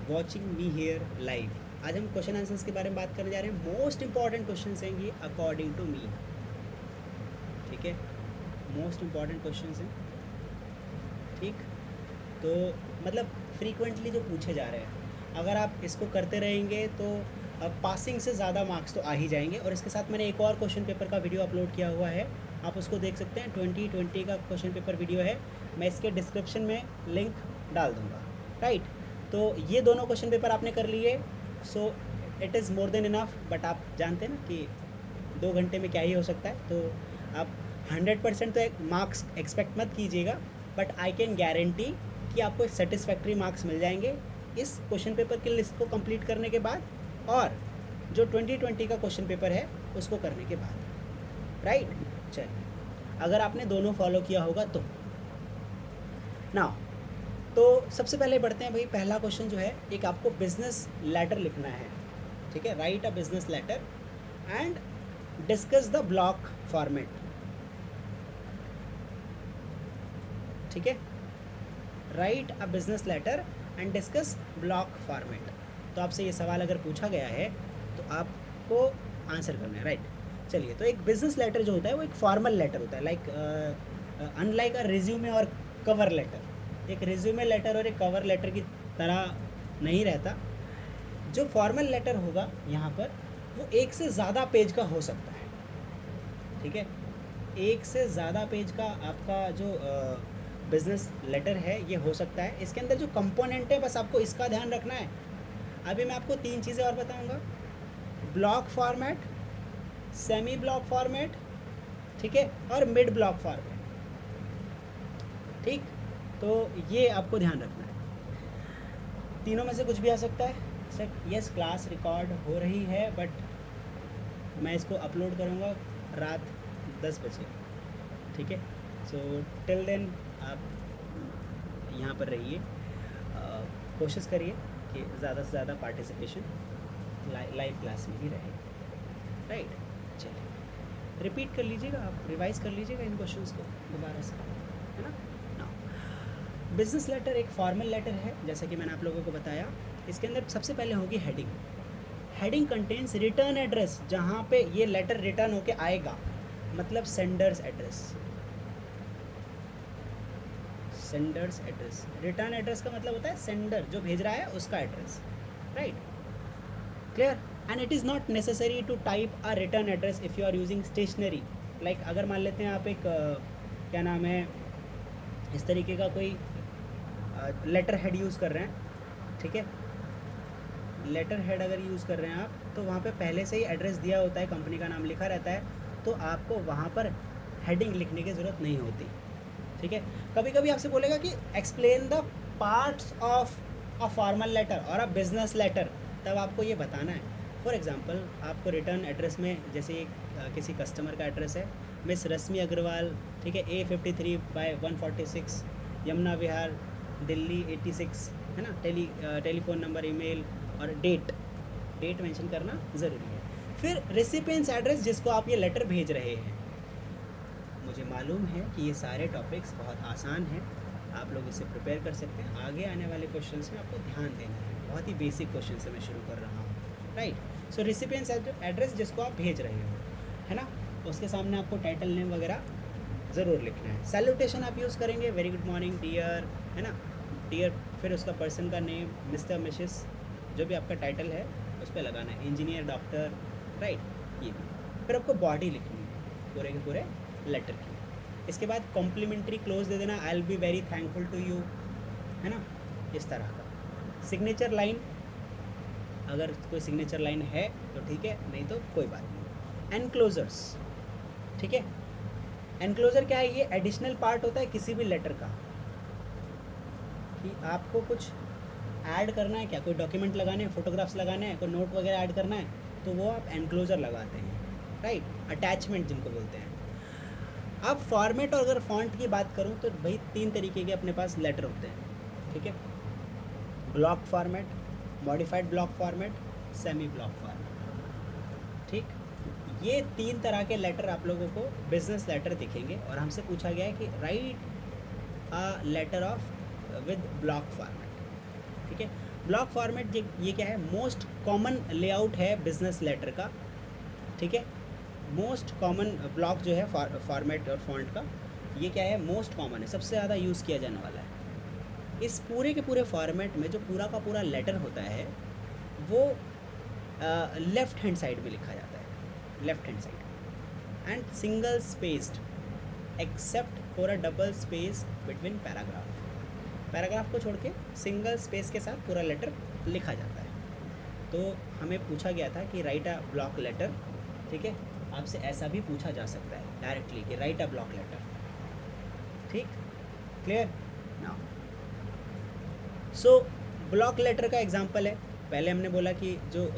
Watching me here live. आज हम question answers के बारे में बात करने जा रहे हैं। मोस्ट इंपॉर्टेंट क्वेश्चन हैं ये अकॉर्डिंग टू मी, ठीक है, मोस्ट इंपॉर्टेंट क्वेश्चन हैं, ठीक। तो मतलब फ्रीक्वेंटली जो पूछे जा रहे हैं, अगर आप इसको करते रहेंगे तो पासिंग से ज़्यादा मार्क्स तो आ ही जाएंगे। और इसके साथ मैंने एक और क्वेश्चन पेपर का वीडियो अपलोड किया हुआ है, आप उसको देख सकते हैं। 2020 का क्वेश्चन पेपर वीडियो है, मैं इसके डिस्क्रिप्शन में लिंक डाल दूँगा, राइट। तो ये दोनों क्वेश्चन पेपर आपने कर लिए, so it is more than enough. But आप जानते हैं ना कि 2 घंटे में क्या ही हो सकता है, तो आप 100% तो मार्क्स एक्सपेक्ट मत कीजिएगा, बट आई कैन गारंटी कि आपको एक सेटिस्फैक्ट्री मार्क्स मिल जाएंगे इस क्वेश्चन पेपर की लिस्ट को कंप्लीट करने के बाद, और जो 2020 का क्वेश्चन पेपर है उसको करने के बाद, राइट। चलिए, अगर आपने दोनों फॉलो किया होगा तो ना, तो सबसे पहले बढ़ते हैं भाई। पहला क्वेश्चन जो है, एक आपको बिजनेस लेटर लिखना है, ठीक है। Write a business letter and discuss the block format, ठीक है। Write a business letter and discuss block format. तो आपसे ये सवाल अगर पूछा गया है तो आपको आंसर करना है, राइट। चलिए, तो एक बिजनेस लेटर जो होता है वो एक फॉर्मल लेटर होता है, लाइक अनलाइक अ रिज्यूमे और कवर लेटर। एक रिज्यूमे लेटर और एक कवर लेटर की तरह नहीं रहता। जो फॉर्मल लेटर होगा यहाँ पर वो एक से ज़्यादा पेज का हो सकता है, ठीक है। एक से ज़्यादा पेज का आपका जो बिज़नेस लेटर है ये हो सकता है। इसके अंदर जो कंपोनेंट है बस आपको इसका ध्यान रखना है। अभी मैं आपको 3 चीज़ें और बताऊंगा, block format, semi block format, ठीक है, और मिड ब्लॉक फॉर्मेट, ठीक। तो ये आपको ध्यान रखना है। तीनों में से कुछ भी आ सकता है। सर यस, क्लास रिकॉर्ड हो रही है, बट मैं इसको अपलोड करूँगा रात 10 बजे, ठीक है। सो टिल देन आप यहाँ पर रहिए, कोशिश करिए कि ज़्यादा से ज़्यादा पार्टिसिपेशन लाइव क्लास में ही रहे, राइट। चलिए, रिपीट कर लीजिएगा, आप रिवाइज कर लीजिएगा इन क्वेश्चंस को दोबारा से, है ना। नाउ बिजनेस लेटर एक फॉर्मल लेटर है, जैसा कि मैंने आप लोगों को बताया। इसके अंदर सबसे पहले होगी heading. Heading contains return address, जहाँ पे ये लेटर रिटर्न होके आएगा, मतलब sender's address. Sender's address, return address का मतलब होता है सेंडर जो भेज रहा है उसका address, right, clear. And it is not necessary to type a return address if you are using stationery. Like अगर मान लेते हैं आप एक क्या नाम है, इस तरीके का कोई लेटर हेड यूज़ कर रहे हैं, ठीक है। लेटर हेड अगर यूज़ कर रहे हैं आप, तो वहाँ पे पहले से ही एड्रेस दिया होता है, कंपनी का नाम लिखा रहता है, तो आपको वहाँ पर हेडिंग लिखने की ज़रूरत नहीं होती, ठीक है। कभी कभी आपसे बोलेगा कि explain the parts of a formal letter और अ बिजनेस लेटर, तब आपको ये बताना है। फॉर एग्जांपल, आपको रिटर्न एड्रेस में जैसे किसी कस्टमर का एड्रेस है, मिस रश्मि अग्रवाल, ठीक है, A53/146 यमुना विहार दिल्ली 86, है ना। टेलीफोन नंबर, ईमेल और डेट मेंशन करना ज़रूरी है। फिर रेसिपिएंट्स एड्रेस जिसको आप ये लेटर भेज रहे हैं। मुझे मालूम है कि ये सारे टॉपिक्स बहुत आसान हैं, आप लोग इसे प्रिपेयर कर सकते हैं। आगे आने वाले क्वेश्चंस में आपको ध्यान देना है, बहुत ही बेसिक क्वेश्चन से मैं शुरू कर रहा हूँ, राइट। सो रेसिपिएंट्स एड्रेस जिसको आप भेज रहे हो, है ना, उसके सामने आपको टाइटल नेम वगैरह ज़रूर लिखना है। सैल्यूटेशन आप यूज़ करेंगे, वेरी गुड मॉर्निंग डियर, है ना, डियर। फिर उसका पर्सन का नेम, मिस्टर मिसेस, जो भी आपका टाइटल है उस पर लगाना है, इंजीनियर, डॉक्टर, राइट। ये फिर आपको बॉडी लिखनी है पूरे के पूरे लेटर की। इसके बाद कॉम्प्लीमेंट्री क्लोज दे देना, I will be very thankful to you, है ना, इस तरह का। सिग्नेचर लाइन, अगर कोई सिग्नेचर लाइन है तो ठीक है, नहीं तो कोई बात नहीं। एनक्लोजर्स, ठीक है। एनक्लोजर क्या है, ये एडिशनल पार्ट होता है किसी भी लेटर का, कि आपको कुछ ऐड करना है, क्या कोई डॉक्यूमेंट लगाने हैं, फोटोग्राफ्स लगाने हैं, कोई नोट वगैरह ऐड करना है, तो वो आप एनक्लोजर लगाते हैं, राइट। अटैचमेंट जिनको बोलते हैं। अब फॉर्मेट और अगर फॉन्ट की बात करूं तो भाई 3 तरीके के अपने पास लेटर होते हैं, ठीक है। Block format, modified block format, semi block format, ठीक। ये 3 तरह के लेटर आप लोगों को बिजनेस लेटर दिखेंगे, और हमसे पूछा गया है कि write a letter of with block format, ठीक है। ब्लॉक फॉर्मेट ये क्या है, मोस्ट कॉमन लेआउट है बिजनेस लेटर का, ठीक है। मोस्ट कॉमन ब्लॉक जो है फॉर्मेट और फॉन्ट का, ये क्या है, मोस्ट कॉमन है, सबसे ज़्यादा यूज़ किया जाने वाला है। इस पूरे के पूरे फॉर्मेट में जो पूरा का पूरा लेटर होता है वो लेफ्ट हैंड साइड में लिखा जाता है, left hand side, and single spaced except for a double space between paragraph. Paragraph को छोड़ के सिंगल स्पेस के साथ पूरा लेटर लिखा जाता है। तो हमें पूछा गया था कि राइट अ ब्लॉक लेटर, ठीक है। आपसे ऐसा भी पूछा जा सकता है डायरेक्टली कि राइट अ ब्लॉक लेटर, ठीक, clear now. So block letter का एग्जांपल है, पहले हमने बोला कि जो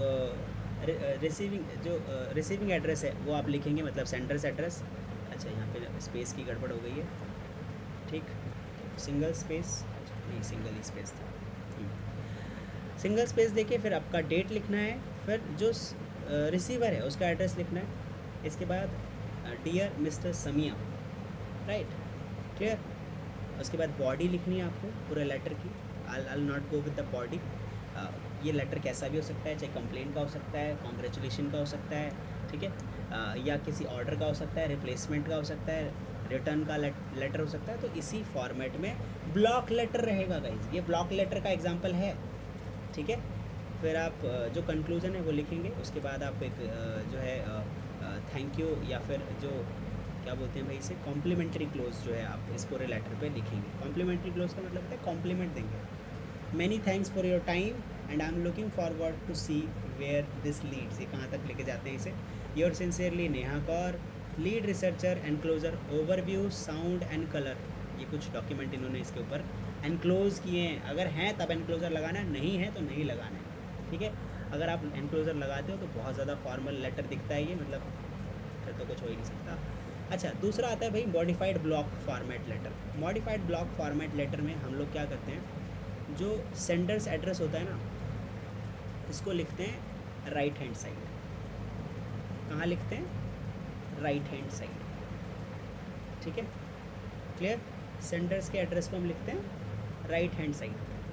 रिसीविंग एड्रेस है वो आप लिखेंगे, मतलब सेंडर्स एड्रेस। अच्छा, यहाँ पे स्पेस की गड़बड़ हो गई है, ठीक, सिंगल स्पेस, अच्छा नहीं सिंगल ही स्पेस था, सिंगल स्पेस देखिए, फिर आपका डेट लिखना है, फिर जो रिसीवर है उसका एड्रेस लिखना है, इसके बाद dear mister Samiya, right, clear. उसके बाद बॉडी लिखनी है आपको पूरे लेटर की, I not go with the body. ये लेटर कैसा भी हो सकता है, चाहे कंप्लेंट का हो सकता है, कॉन्ग्रेचुलेशन का हो सकता है, ठीक है, या किसी ऑर्डर का हो सकता है, रिप्लेसमेंट का हो सकता है, रिटर्न का लेटर हो सकता है। तो इसी फॉर्मेट में ब्लॉक लेटर रहेगा गाइज, ये ब्लॉक लेटर का एग्जांपल है, ठीक है। फिर आप जो कंक्लूज़न है वो लिखेंगे, उसके बाद आप एक जो है थैंक यू, या फिर जो क्या बोलते हैं भाई इसे, कॉम्प्लीमेंट्री क्लोज जो है आप इस पूरे लेटर पे लिखेंगे। कॉम्प्लीमेंट्री क्लोज का मतलब होता है कॉम्प्लीमेंट देंगे, many thanks for your time and I am looking forward to see where this leads, ये कहाँ तक लेके जाते हैं इसे। Your sincerely Neha Kaur, lead researcher, enclosure, overview, sound and colour, ये कुछ डॉक्यूमेंट इन्होंने इसके ऊपर एनक्लोज किए हैं। अगर हैं तब एनक्लोजर लगाना है, नहीं है तो नहीं लगाना है, ठीक है। अगर आप एनक्लोजर लगाते हो तो बहुत ज़्यादा फॉर्मल लेटर दिखता है ये, मतलब फिर तो कुछ हो ही नहीं सकता। अच्छा, दूसरा आता है भाई modified block format letter. Modified block format letter में हम लोग क्या करते हैं, जो सेंडर्स एड्रेस होता है ना, इसको लिखते हैं राइट हैंड साइड। कहाँ लिखते हैं, राइट हैंड साइड, ठीक है, क्लियर। सेंडर्स के एड्रेस को हम लिखते हैं राइट हैंड साइड,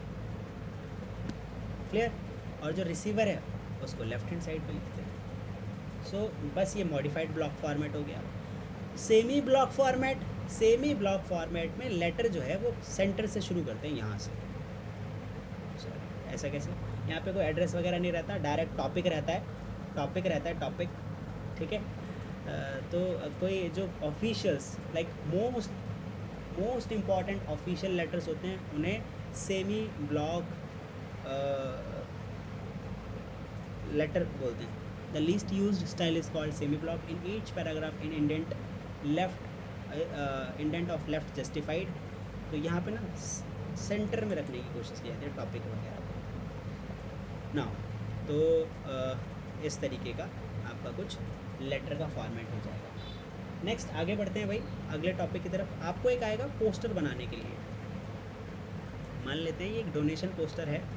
क्लियर। और जो रिसीवर है उसको लेफ्ट हैंड साइड पे लिखते हैं। सो बस ये मॉडिफाइड ब्लॉक फॉर्मेट हो गया। Semi block format, semi block format में लेटर जो है वो सेंटर से शुरू करते हैं, यहाँ से। ऐसा कैसे, यहाँ पे कोई एड्रेस वगैरह नहीं रहता, डायरेक्ट टॉपिक रहता है, टॉपिक रहता है, टॉपिक, ठीक है। तो कोई जो officials like most important official letters होते हैं उन्हें सेमी ब्लॉक लेटर बोलते हैं। The least used style is called semi block. In each paragraph in indent left, indent of left justified. तो यहाँ पे ना सेंटर में रखने की कोशिश की जाती है टॉपिक वगैरह ना। तो इस तरीके का आपका कुछ लेटर का फॉर्मेट हो जाएगा। नेक्स्ट आगे बढ़ते हैं भाई अगले टॉपिक की तरफ। आपको एक आएगा पोस्टर बनाने के लिए। मान लेते हैं ये एक डोनेशन पोस्टर है।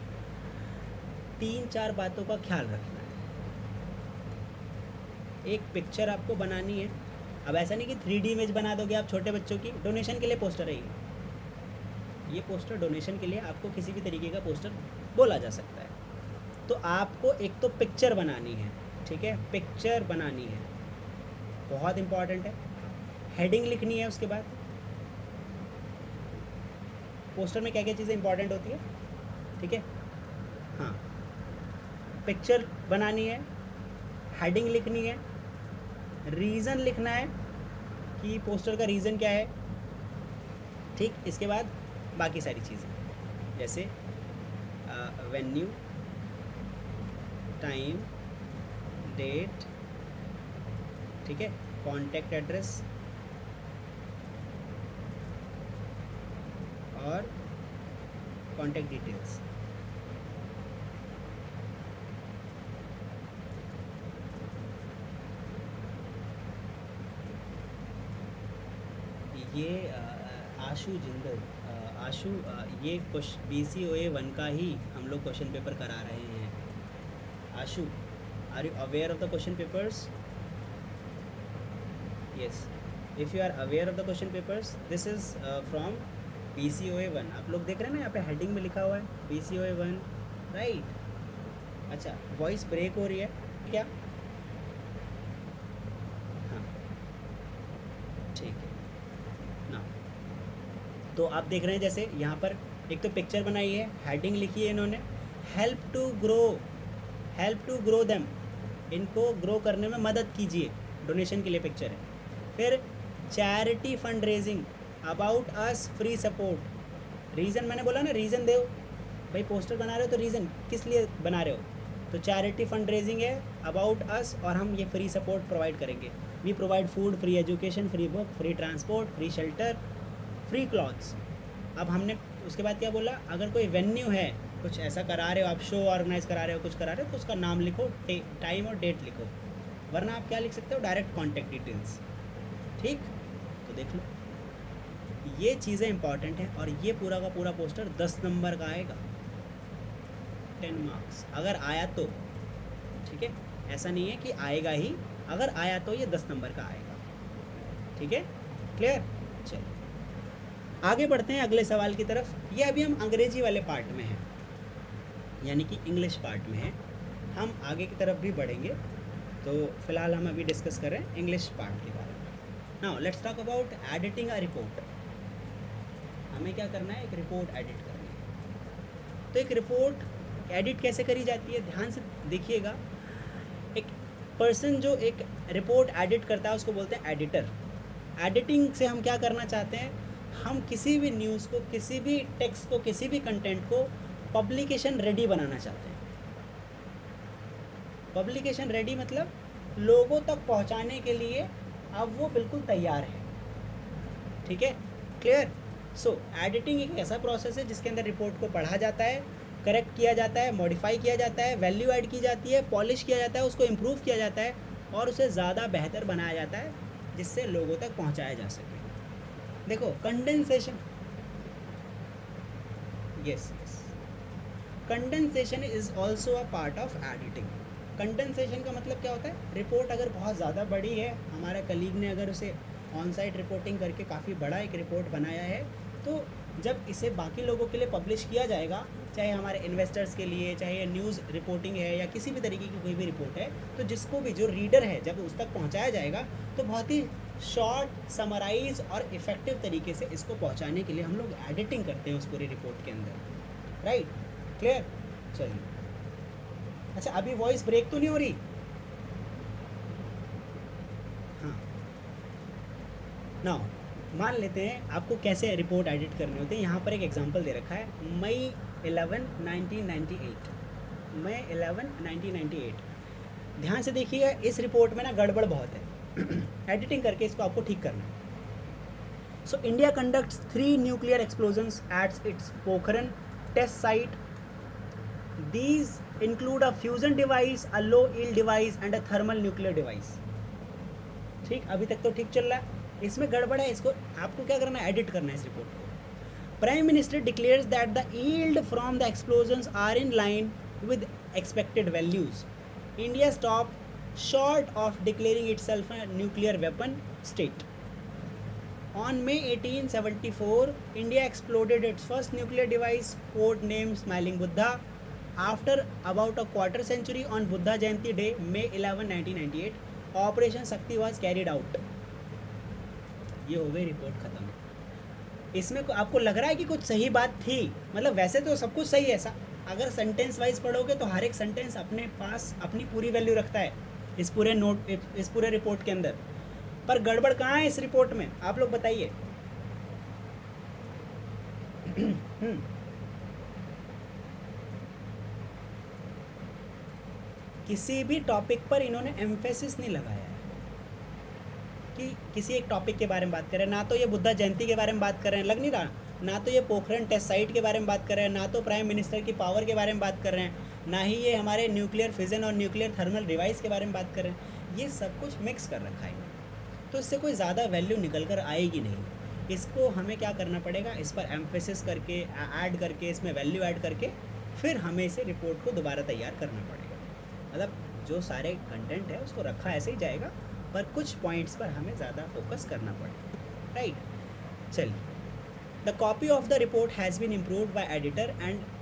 3-4 बातों का ख्याल रखना है। एक पिक्चर आपको बनानी है। अब ऐसा नहीं कि 3D इमेज बना दोगे आप छोटे बच्चों की, डोनेशन के लिए पोस्टर है ये पोस्टर डोनेशन के लिए आपको किसी भी तरीके का पोस्टर बोला जा सकता है। तो आपको एक तो पिक्चर बनानी है, ठीक है, पिक्चर बनानी है, बहुत इम्पॉर्टेंट है। हेडिंग लिखनी है। उसके बाद पोस्टर में क्या क्या चीज़ें इंपॉर्टेंट होती है, ठीक है, हाँ, पिक्चर बनानी है, हेडिंग लिखनी है, रीज़न लिखना है कि पोस्टर का रीज़न क्या है, ठीक। इसके बाद बाकी सारी चीज़ें जैसे वेन्यू, टाइम, डेट, ठीक है, कॉन्टैक्ट एड्रेस और कॉन्टैक्ट डिटेल्स। ये आशु जिंदल, आशु, ये BCOA 1 का ही हम लोग क्वेश्चन पेपर करा रहे हैं। Ashu, are you aware of the question papers? Yes, if you are aware of the question papers, this is from BCOA 1। आप लोग देख रहे हैं ना, यहाँ पे हेडिंग में लिखा हुआ है BCOA 1 राइट। अच्छा, वॉइस ब्रेक हो रही है क्या? हाँ, ठीक है ना। तो आप देख रहे हैं जैसे यहाँ पर एक तो पिक्चर बनाई है, हेडिंग लिखी है इन्होंने, हेल्प टू ग्रो देम, इनको ग्रो करने में मदद कीजिए, डोनेशन के लिए पिक्चर है। फिर charity fund raising, about us, free support. Reason मैंने बोला ना, रीज़न दो भाई, पोस्टर बना रहे हो तो रीज़न किस लिए बना रहे हो? तो चैरिटी फंड रेजिंग है, अबाउट अस, और हम ये फ्री सपोर्ट प्रोवाइड करेंगे। We provide food, free education, free book, free transport, free shelter, free clothes. अब हमने उसके बाद क्या बोला, अगर कोई वेन्यू है, कुछ ऐसा करा रहे हो आप, शो ऑर्गेनाइज करा रहे हो, कुछ करा रहे हो, तो उसका नाम लिखो, टाइम और डेट लिखो, वरना आप क्या लिख सकते हो, डायरेक्ट कॉन्टैक्ट डिटेल्स। ठीक, तो देख लो, ये चीज़ें इंपॉर्टेंट हैं। और ये पूरा का पूरा पोस्टर 10 नंबर का आएगा, 10 मार्क्स अगर आया तो। ठीक है, ऐसा नहीं है कि आएगा ही, अगर आया तो ये 10 नंबर का आएगा। ठीक है, क्लियर? चलिए आगे बढ़ते हैं अगले सवाल की तरफ। ये अभी हम अंग्रेजी वाले पार्ट में हैं, यानी कि इंग्लिश पार्ट में हैं। हम आगे की तरफ भी बढ़ेंगे, तो फिलहाल हम अभी डिस्कस कर रहे हैं इंग्लिश पार्ट के बारे में। Now let's talk about editing a report. हमें क्या करना है, एक रिपोर्ट एडिट करनी है। तो एक रिपोर्ट एडिट कैसे करी जाती है, ध्यान से देखिएगा। एक पर्सन जो एक रिपोर्ट एडिट करता है उसको बोलते हैं एडिटर। एडिटिंग से हम क्या करना चाहते हैं, हम किसी भी न्यूज़ को, किसी भी टेक्स्ट को, किसी भी कंटेंट को पब्लिकेशन रेडी बनाना चाहते हैं। पब्लिकेशन रेडी मतलब लोगों तक पहुंचाने के लिए अब वो बिल्कुल तैयार है। ठीक है, क्लियर? सो एडिटिंग एक ऐसा प्रोसेस है जिसके अंदर रिपोर्ट को पढ़ा जाता है, करेक्ट किया जाता है, मॉडिफाई किया जाता है, वैल्यू ऐड की जाती है, पॉलिश किया जाता है, उसको इम्प्रूव किया जाता है और उसे ज़्यादा बेहतर बनाया जाता है जिससे लोगों तक पहुंचाया जा सके। देखो, condensation, yes, condensation is also a part of editing. Condensation का मतलब क्या होता है, रिपोर्ट अगर बहुत ज़्यादा बड़ी है, हमारा कलीग ने अगर उसे ऑन साइट रिपोर्टिंग करके काफ़ी बड़ा एक रिपोर्ट बनाया है, तो जब इसे बाकी लोगों के लिए पब्लिश किया जाएगा, चाहे हमारे इन्वेस्टर्स के लिए, चाहे ये न्यूज़ रिपोर्टिंग है या किसी भी तरीके की कोई भी रिपोर्ट है, तो जिसको भी, जो रीडर है, जब उस तक पहुंचाया जाएगा तो बहुत ही शॉर्ट, समराइज और इफ़ेक्टिव तरीके से इसको पहुंचाने के लिए हम लोग एडिटिंग करते हैं उस पूरी रिपोर्ट के अंदर। Right, clear? चलिए, अच्छा अभी वॉइस ब्रेक तो नहीं हो रही? हाँ, नाउ मान लेते हैं आपको कैसे रिपोर्ट एडिट करने होते हैं। यहाँ पर एक एग्जांपल दे रखा है, मई 11, 1998। मई 11, 1998। ध्यान से देखिएगा, इस रिपोर्ट में ना गड़बड़ बहुत है। एडिटिंग करके इसको आपको ठीक करना है। So India conducts 3 nuclear explosions at its Pokhran test site. These include a fusion device, a low yield device and a thermal nuclear device. ठीक, अभी तक तो ठीक चल रहा है। इसमें गड़बड़ है, इसको आपको क्या करना है, एडिट करना है इस रिपोर्ट को। Prime minister declares that the yield from the explosions are in line with expected values. India stopped short of declaring itself a nuclear weapon state. On May 18, 1974, India exploded its first nuclear device, codenamed Smiling Buddha. After about a quarter century, on Buddha Jayanti Day, May 11, 1998, Operation Shakti was carried out. ये हो गई report ख़त्म। इसमें आपको लग रहा है कि कुछ सही बात थी, मतलब वैसे तो सब कुछ सही है। अगर सेंटेंस वाइज पढ़ोगे तो हर एक सेंटेंस अपने पास अपनी पूरी वैल्यू रखता है इस पूरे रिपोर्ट के अंदर। पर गड़बड़ कहाँ है इस रिपोर्ट में, आप लोग बताइए। किसी भी टॉपिक पर इन्होंने एम्फेसिस नहीं लगाया है कि किसी एक टॉपिक के बारे में बात करें। ना तो ये बुद्धा जयंती के बारे में बात कर रहे हैं, लग नहीं रहा, ना तो ये पोखरण टेस्ट साइट के बारे में बात कर रहे हैं, ना तो प्राइम मिनिस्टर की पावर के बारे में बात कर रहे हैं, ना ही ये हमारे न्यूक्लियर फिजन और न्यूक्लियर थर्मल डिवाइस के बारे में बात कर रहे हैं। ये सब कुछ मिक्स कर रखा है, तो इससे कोई ज़्यादा वैल्यू निकल कर आएगी नहीं। इसको हमें क्या करना पड़ेगा, इस पर एम्फेसिस करके, ऐड करके, इसमें वैल्यू ऐड करके, फिर हमें इसे रिपोर्ट को दोबारा तैयार करना पड़ेगा। मतलब जो सारे कंटेंट है उसको रखा ऐसे ही जाएगा, पर कुछ पॉइंट्स पर हमें ज़्यादा फोकस करना पड़ेगा। राइट, चलिए। The copy of the report has been improved by editor and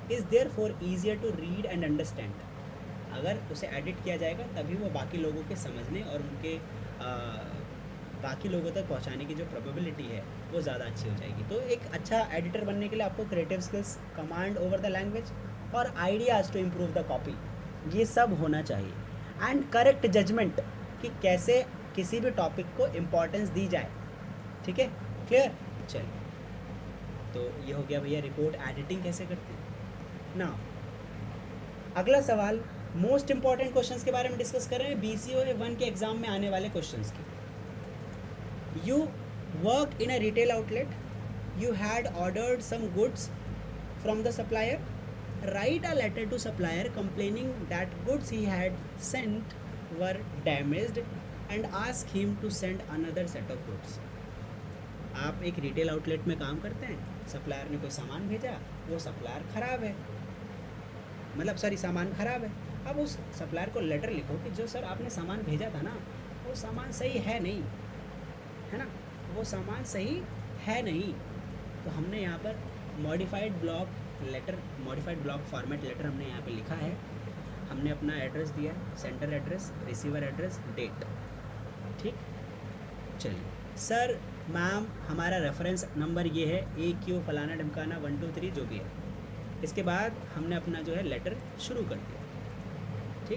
is therefore easier to read and understand. अगर उसे एडिट किया जाएगा तभी वो बाकी लोगों के समझने और उनके बाकी लोगों तक पहुंचाने की जो प्रोबेबिलिटी है वो ज़्यादा अच्छी हो जाएगी। तो एक अच्छा एडिटर बनने के लिए आपको creative skills, command over the language और ideas to improve the copy, ये सब होना चाहिए। एंड करेक्ट जजमेंट कि कैसे किसी भी टॉपिक को इम्पोर्टेंस दी जाए। ठीक है, क्लियर? चलिए, तो ये हो गया भैया रिपोर्ट एडिटिंग कैसे करते हैं ना। अगला सवाल मोस्ट इंपॉर्टेंट क्वेश्चंस के बारे में डिस्कस कर रहे हैं, BCO 1 के एग्जाम में आने वाले क्वेश्चंस की। You work in a retail outlet, you had ordered some goods from the supplier, write a letter to supplier complaining that goods he had sent were damaged and ask him to send another set of goods. आप एक retail outlet में काम करते हैं, supplier ने कोई सामान भेजा, वो सप्लायर ख़राब है, मतलब सॉरी सामान ख़राब है। अब उस सप्लायर को लेटर लिखो कि जो सर आपने सामान भेजा था ना, वो सामान सही है नहीं, है ना, वो सामान सही है नहीं। तो हमने यहाँ पर modified block letter, modified block format letter हमने यहाँ पे लिखा है। हमने अपना एड्रेस दिया, center address, receiver address, date. ठीक, चलिए सर मैम हमारा रेफरेंस नंबर ये है AQ फलाना ढमकाना 1 2 3 जो भी है। इसके बाद हमने अपना जो है लेटर शुरू कर दिया। ठीक,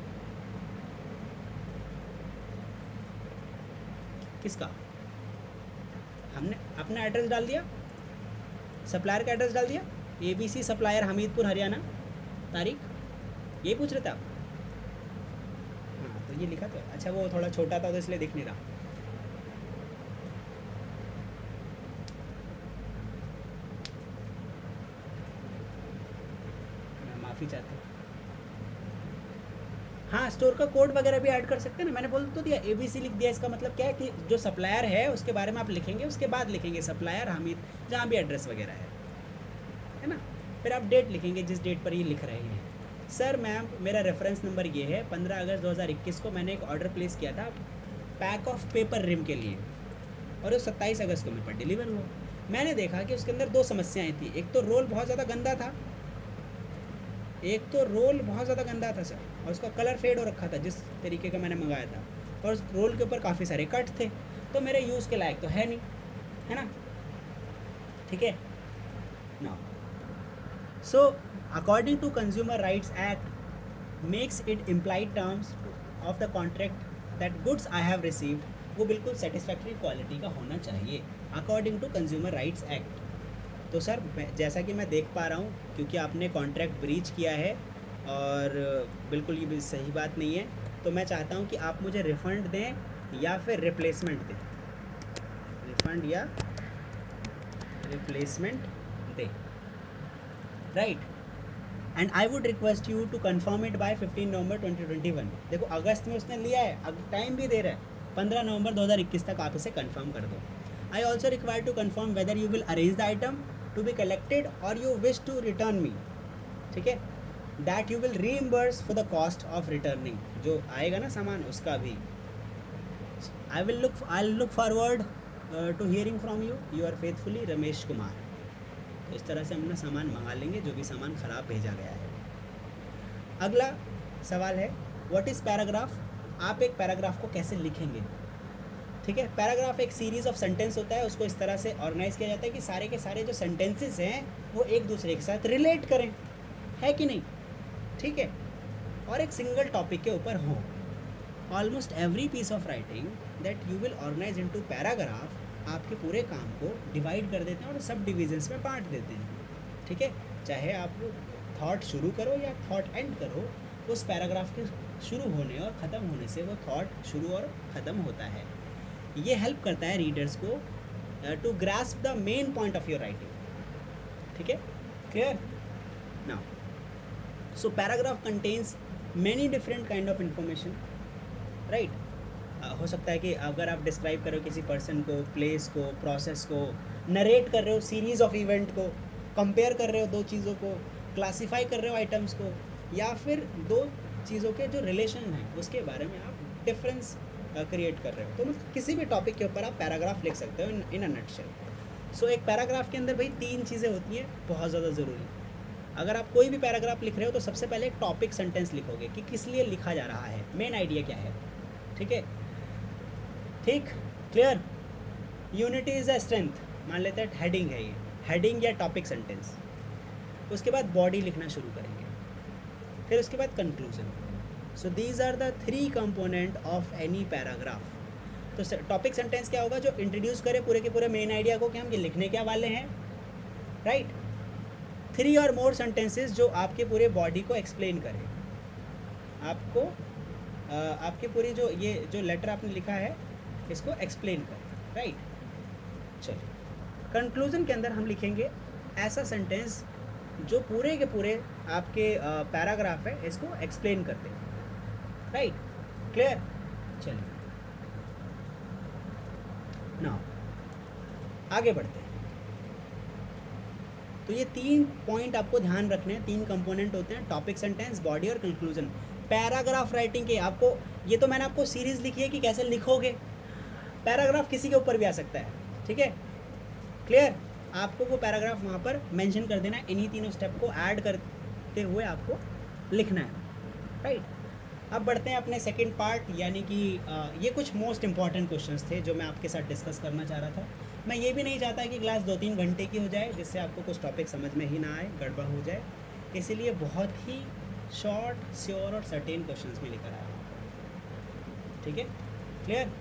किसका? हमने अपना एड्रेस डाल दिया, सप्लायर का एड्रेस डाल दिया, ABC सप्लायर हमीरपुर हरियाणा, तारीख, यही पूछ रहे थे आप? हाँ, तो ये लिखा तो है। अच्छा, वो थोड़ा छोटा था तो इसलिए दिख नहीं रहा। मैं माफ़ी चाहता हूँ। हाँ, स्टोर का कोड वगैरह भी ऐड कर सकते हैं ना, मैंने बोल तो दिया ABC लिख दिया। इसका मतलब क्या है कि जो सप्लायर है उसके बारे में आप लिखेंगे, उसके बाद लिखेंगे सप्लायर हमीद, जहाँ भी एड्रेस वगैरह है ना। फिर आप डेट लिखेंगे जिस डेट पर ये लिख रहे हैं। सर मैम मेरा रेफरेंस नंबर ये है, 15 अगस्त 2021 को मैंने एक ऑर्डर प्लेस किया था पैक ऑफ पेपर रिम के लिए, और वो 27 अगस्त को मेरे पर डिलीवर हुआ। मैंने देखा कि उसके अंदर 2 समस्याएँ थी। एक तो रोल बहुत ज़्यादा गंदा था, सर, और उसका कलर फेड हो रखा था जिस तरीके का मैंने मंगाया था, और उस रोल के ऊपर काफ़ी सारे कट थे, तो मेरे यूज़ के लायक तो है नहीं, है ना। ठीक है ना। So according to consumer rights act makes it implied terms of the contract that goods I have received, वो बिल्कुल सेटिस्फैक्ट्री क्वालिटी का होना चाहिए according to consumer rights act. तो सर जैसा कि मैं देख पा रहा हूँ, क्योंकि आपने कॉन्ट्रैक्ट ब्रीच किया है और बिल्कुल ये भी सही बात नहीं है, तो मैं चाहता हूँ कि आप मुझे रिफ़ंड दें या फिर रिप्लेसमेंट दें, रिफ़ंड या रिप्लेसमेंट दें, right. And I would request you to confirm it by 15 November 2021। देखो अगस्त में उसने लिया है, अब टाइम भी दे रहा है, 15 नवंबर 2021 तक आप इसे कंफर्म कर दो। I also require to confirm whether you will arrange the item to be collected और you wish to return me. ठीक है, that you will reimburse for the cost of returning, जो आएगा ना सामान उसका भी। I look forward to hearing from you, yours faithfully Ramesh Kumar. तो इस तरह से हम अपना सामान मंगा लेंगे जो भी सामान ख़राब भेजा गया है। अगला सवाल है व्हाट इज़ पैराग्राफ। आप एक पैराग्राफ को कैसे लिखेंगे। ठीक है, पैराग्राफ एक सीरीज़ ऑफ सेंटेंस होता है, उसको इस तरह से ऑर्गेनाइज किया जाता है कि सारे के सारे जो सेंटेंसेस हैं वो एक दूसरे के साथ रिलेट करें, है कि नहीं। ठीक है, और एक सिंगल टॉपिक के ऊपर हो। Almost every piece of writing that you will organise into paragraph आपके पूरे काम को डिवाइड कर देते हैं और सब डिविजन्स में बांट देते हैं। ठीक है, चाहे आप थॉट शुरू करो या थॉट एंड करो, उस पैराग्राफ के शुरू होने और ख़त्म होने से वो थॉट शुरू और ख़त्म होता है। ये हेल्प करता है रीडर्स को to grasp the main point of your writing. ठीक है, clear now. So paragraph contains many different kind of information, right. हो सकता है कि अगर आप डिस्क्राइब कर रहे हो किसी पर्सन को, प्लेस को, प्रोसेस को, नरेट कर रहे हो सीरीज़ ऑफ इवेंट को, कंपेयर कर रहे हो 2 चीज़ों को, क्लासीफाई कर रहे हो आइटम्स को, या फिर 2 चीज़ों के जो रिलेशन हैं उसके बारे में आप डिफरेंस क्रिएट कर रहे हो, तो मतलब किसी भी टॉपिक के ऊपर आप पैराग्राफ लिख सकते हो इन अ नटशेल। सो एक पैराग्राफ के अंदर भाई 3 चीज़ें होती हैं बहुत ज़्यादा ज़रूरी। अगर आप कोई भी पैराग्राफ लिख रहे हो तो सबसे पहले एक टॉपिक सेंटेंस लिखोगे कि किस लिए लिखा जा रहा है, मेन आइडिया क्या है, ठीक है, ठीक, clear. Unity is a strength, मान लेते हैं हेडिंग है ये, हेडिंग या टॉपिक सेंटेंस। उसके बाद बॉडी लिखना शुरू करेंगे, फिर उसके बाद conclusion. So these are the 3 component of any paragraph. तो टॉपिक सेंटेंस क्या होगा, जो इंट्रोड्यूस करे पूरे के पूरे मेन आइडिया को कि हम ये लिखने क्या वाले हैं, राइट। 3 और मोर सेंटेंसेस जो आपके पूरे बॉडी को एक्सप्लेन करें, आपको आपके पूरी जो ये जो लेटर आपने लिखा है इसको एक्सप्लेन करें, राइट। चलिए कंक्लूजन के अंदर हम लिखेंगे ऐसा सेंटेंस जो पूरे के पूरे आपके पैराग्राफ है इसको एक्सप्लेन करते हैं, राइट, क्लियर। चलिए नाउ आगे बढ़ते हैं। तो ये 3 पॉइंट आपको ध्यान रखने हैं, 3 कंपोनेंट होते हैं, टॉपिक सेंटेंस, बॉडी और कंक्लूजन। पैराग्राफ राइटिंग के आपको, ये तो मैंने आपको सीरीज़ लिखी है कि कैसे लिखोगे, पैराग्राफ किसी के ऊपर भी आ सकता है, ठीक है, क्लियर। आपको वो पैराग्राफ वहाँ पर मेंशन कर देना है, इन्हीं तीनों स्टेप को ऐड करते हुए आपको लिखना है, राइट। अब बढ़ते हैं अपने सेकंड पार्ट, यानी कि ये कुछ मोस्ट इंपॉर्टेंट क्वेश्चंस थे जो मैं आपके साथ डिस्कस करना चाह रहा था। मैं ये भी नहीं चाहता कि क्लास 2-3 घंटे की हो जाए जिससे आपको कुछ टॉपिक समझ में ही ना आए, गड़बड़ हो जाए, इसीलिए बहुत ही शॉर्ट, श्योर और सर्टेन क्वेश्चंस में लेकर आया हूँ, ठीक है, क्लियर।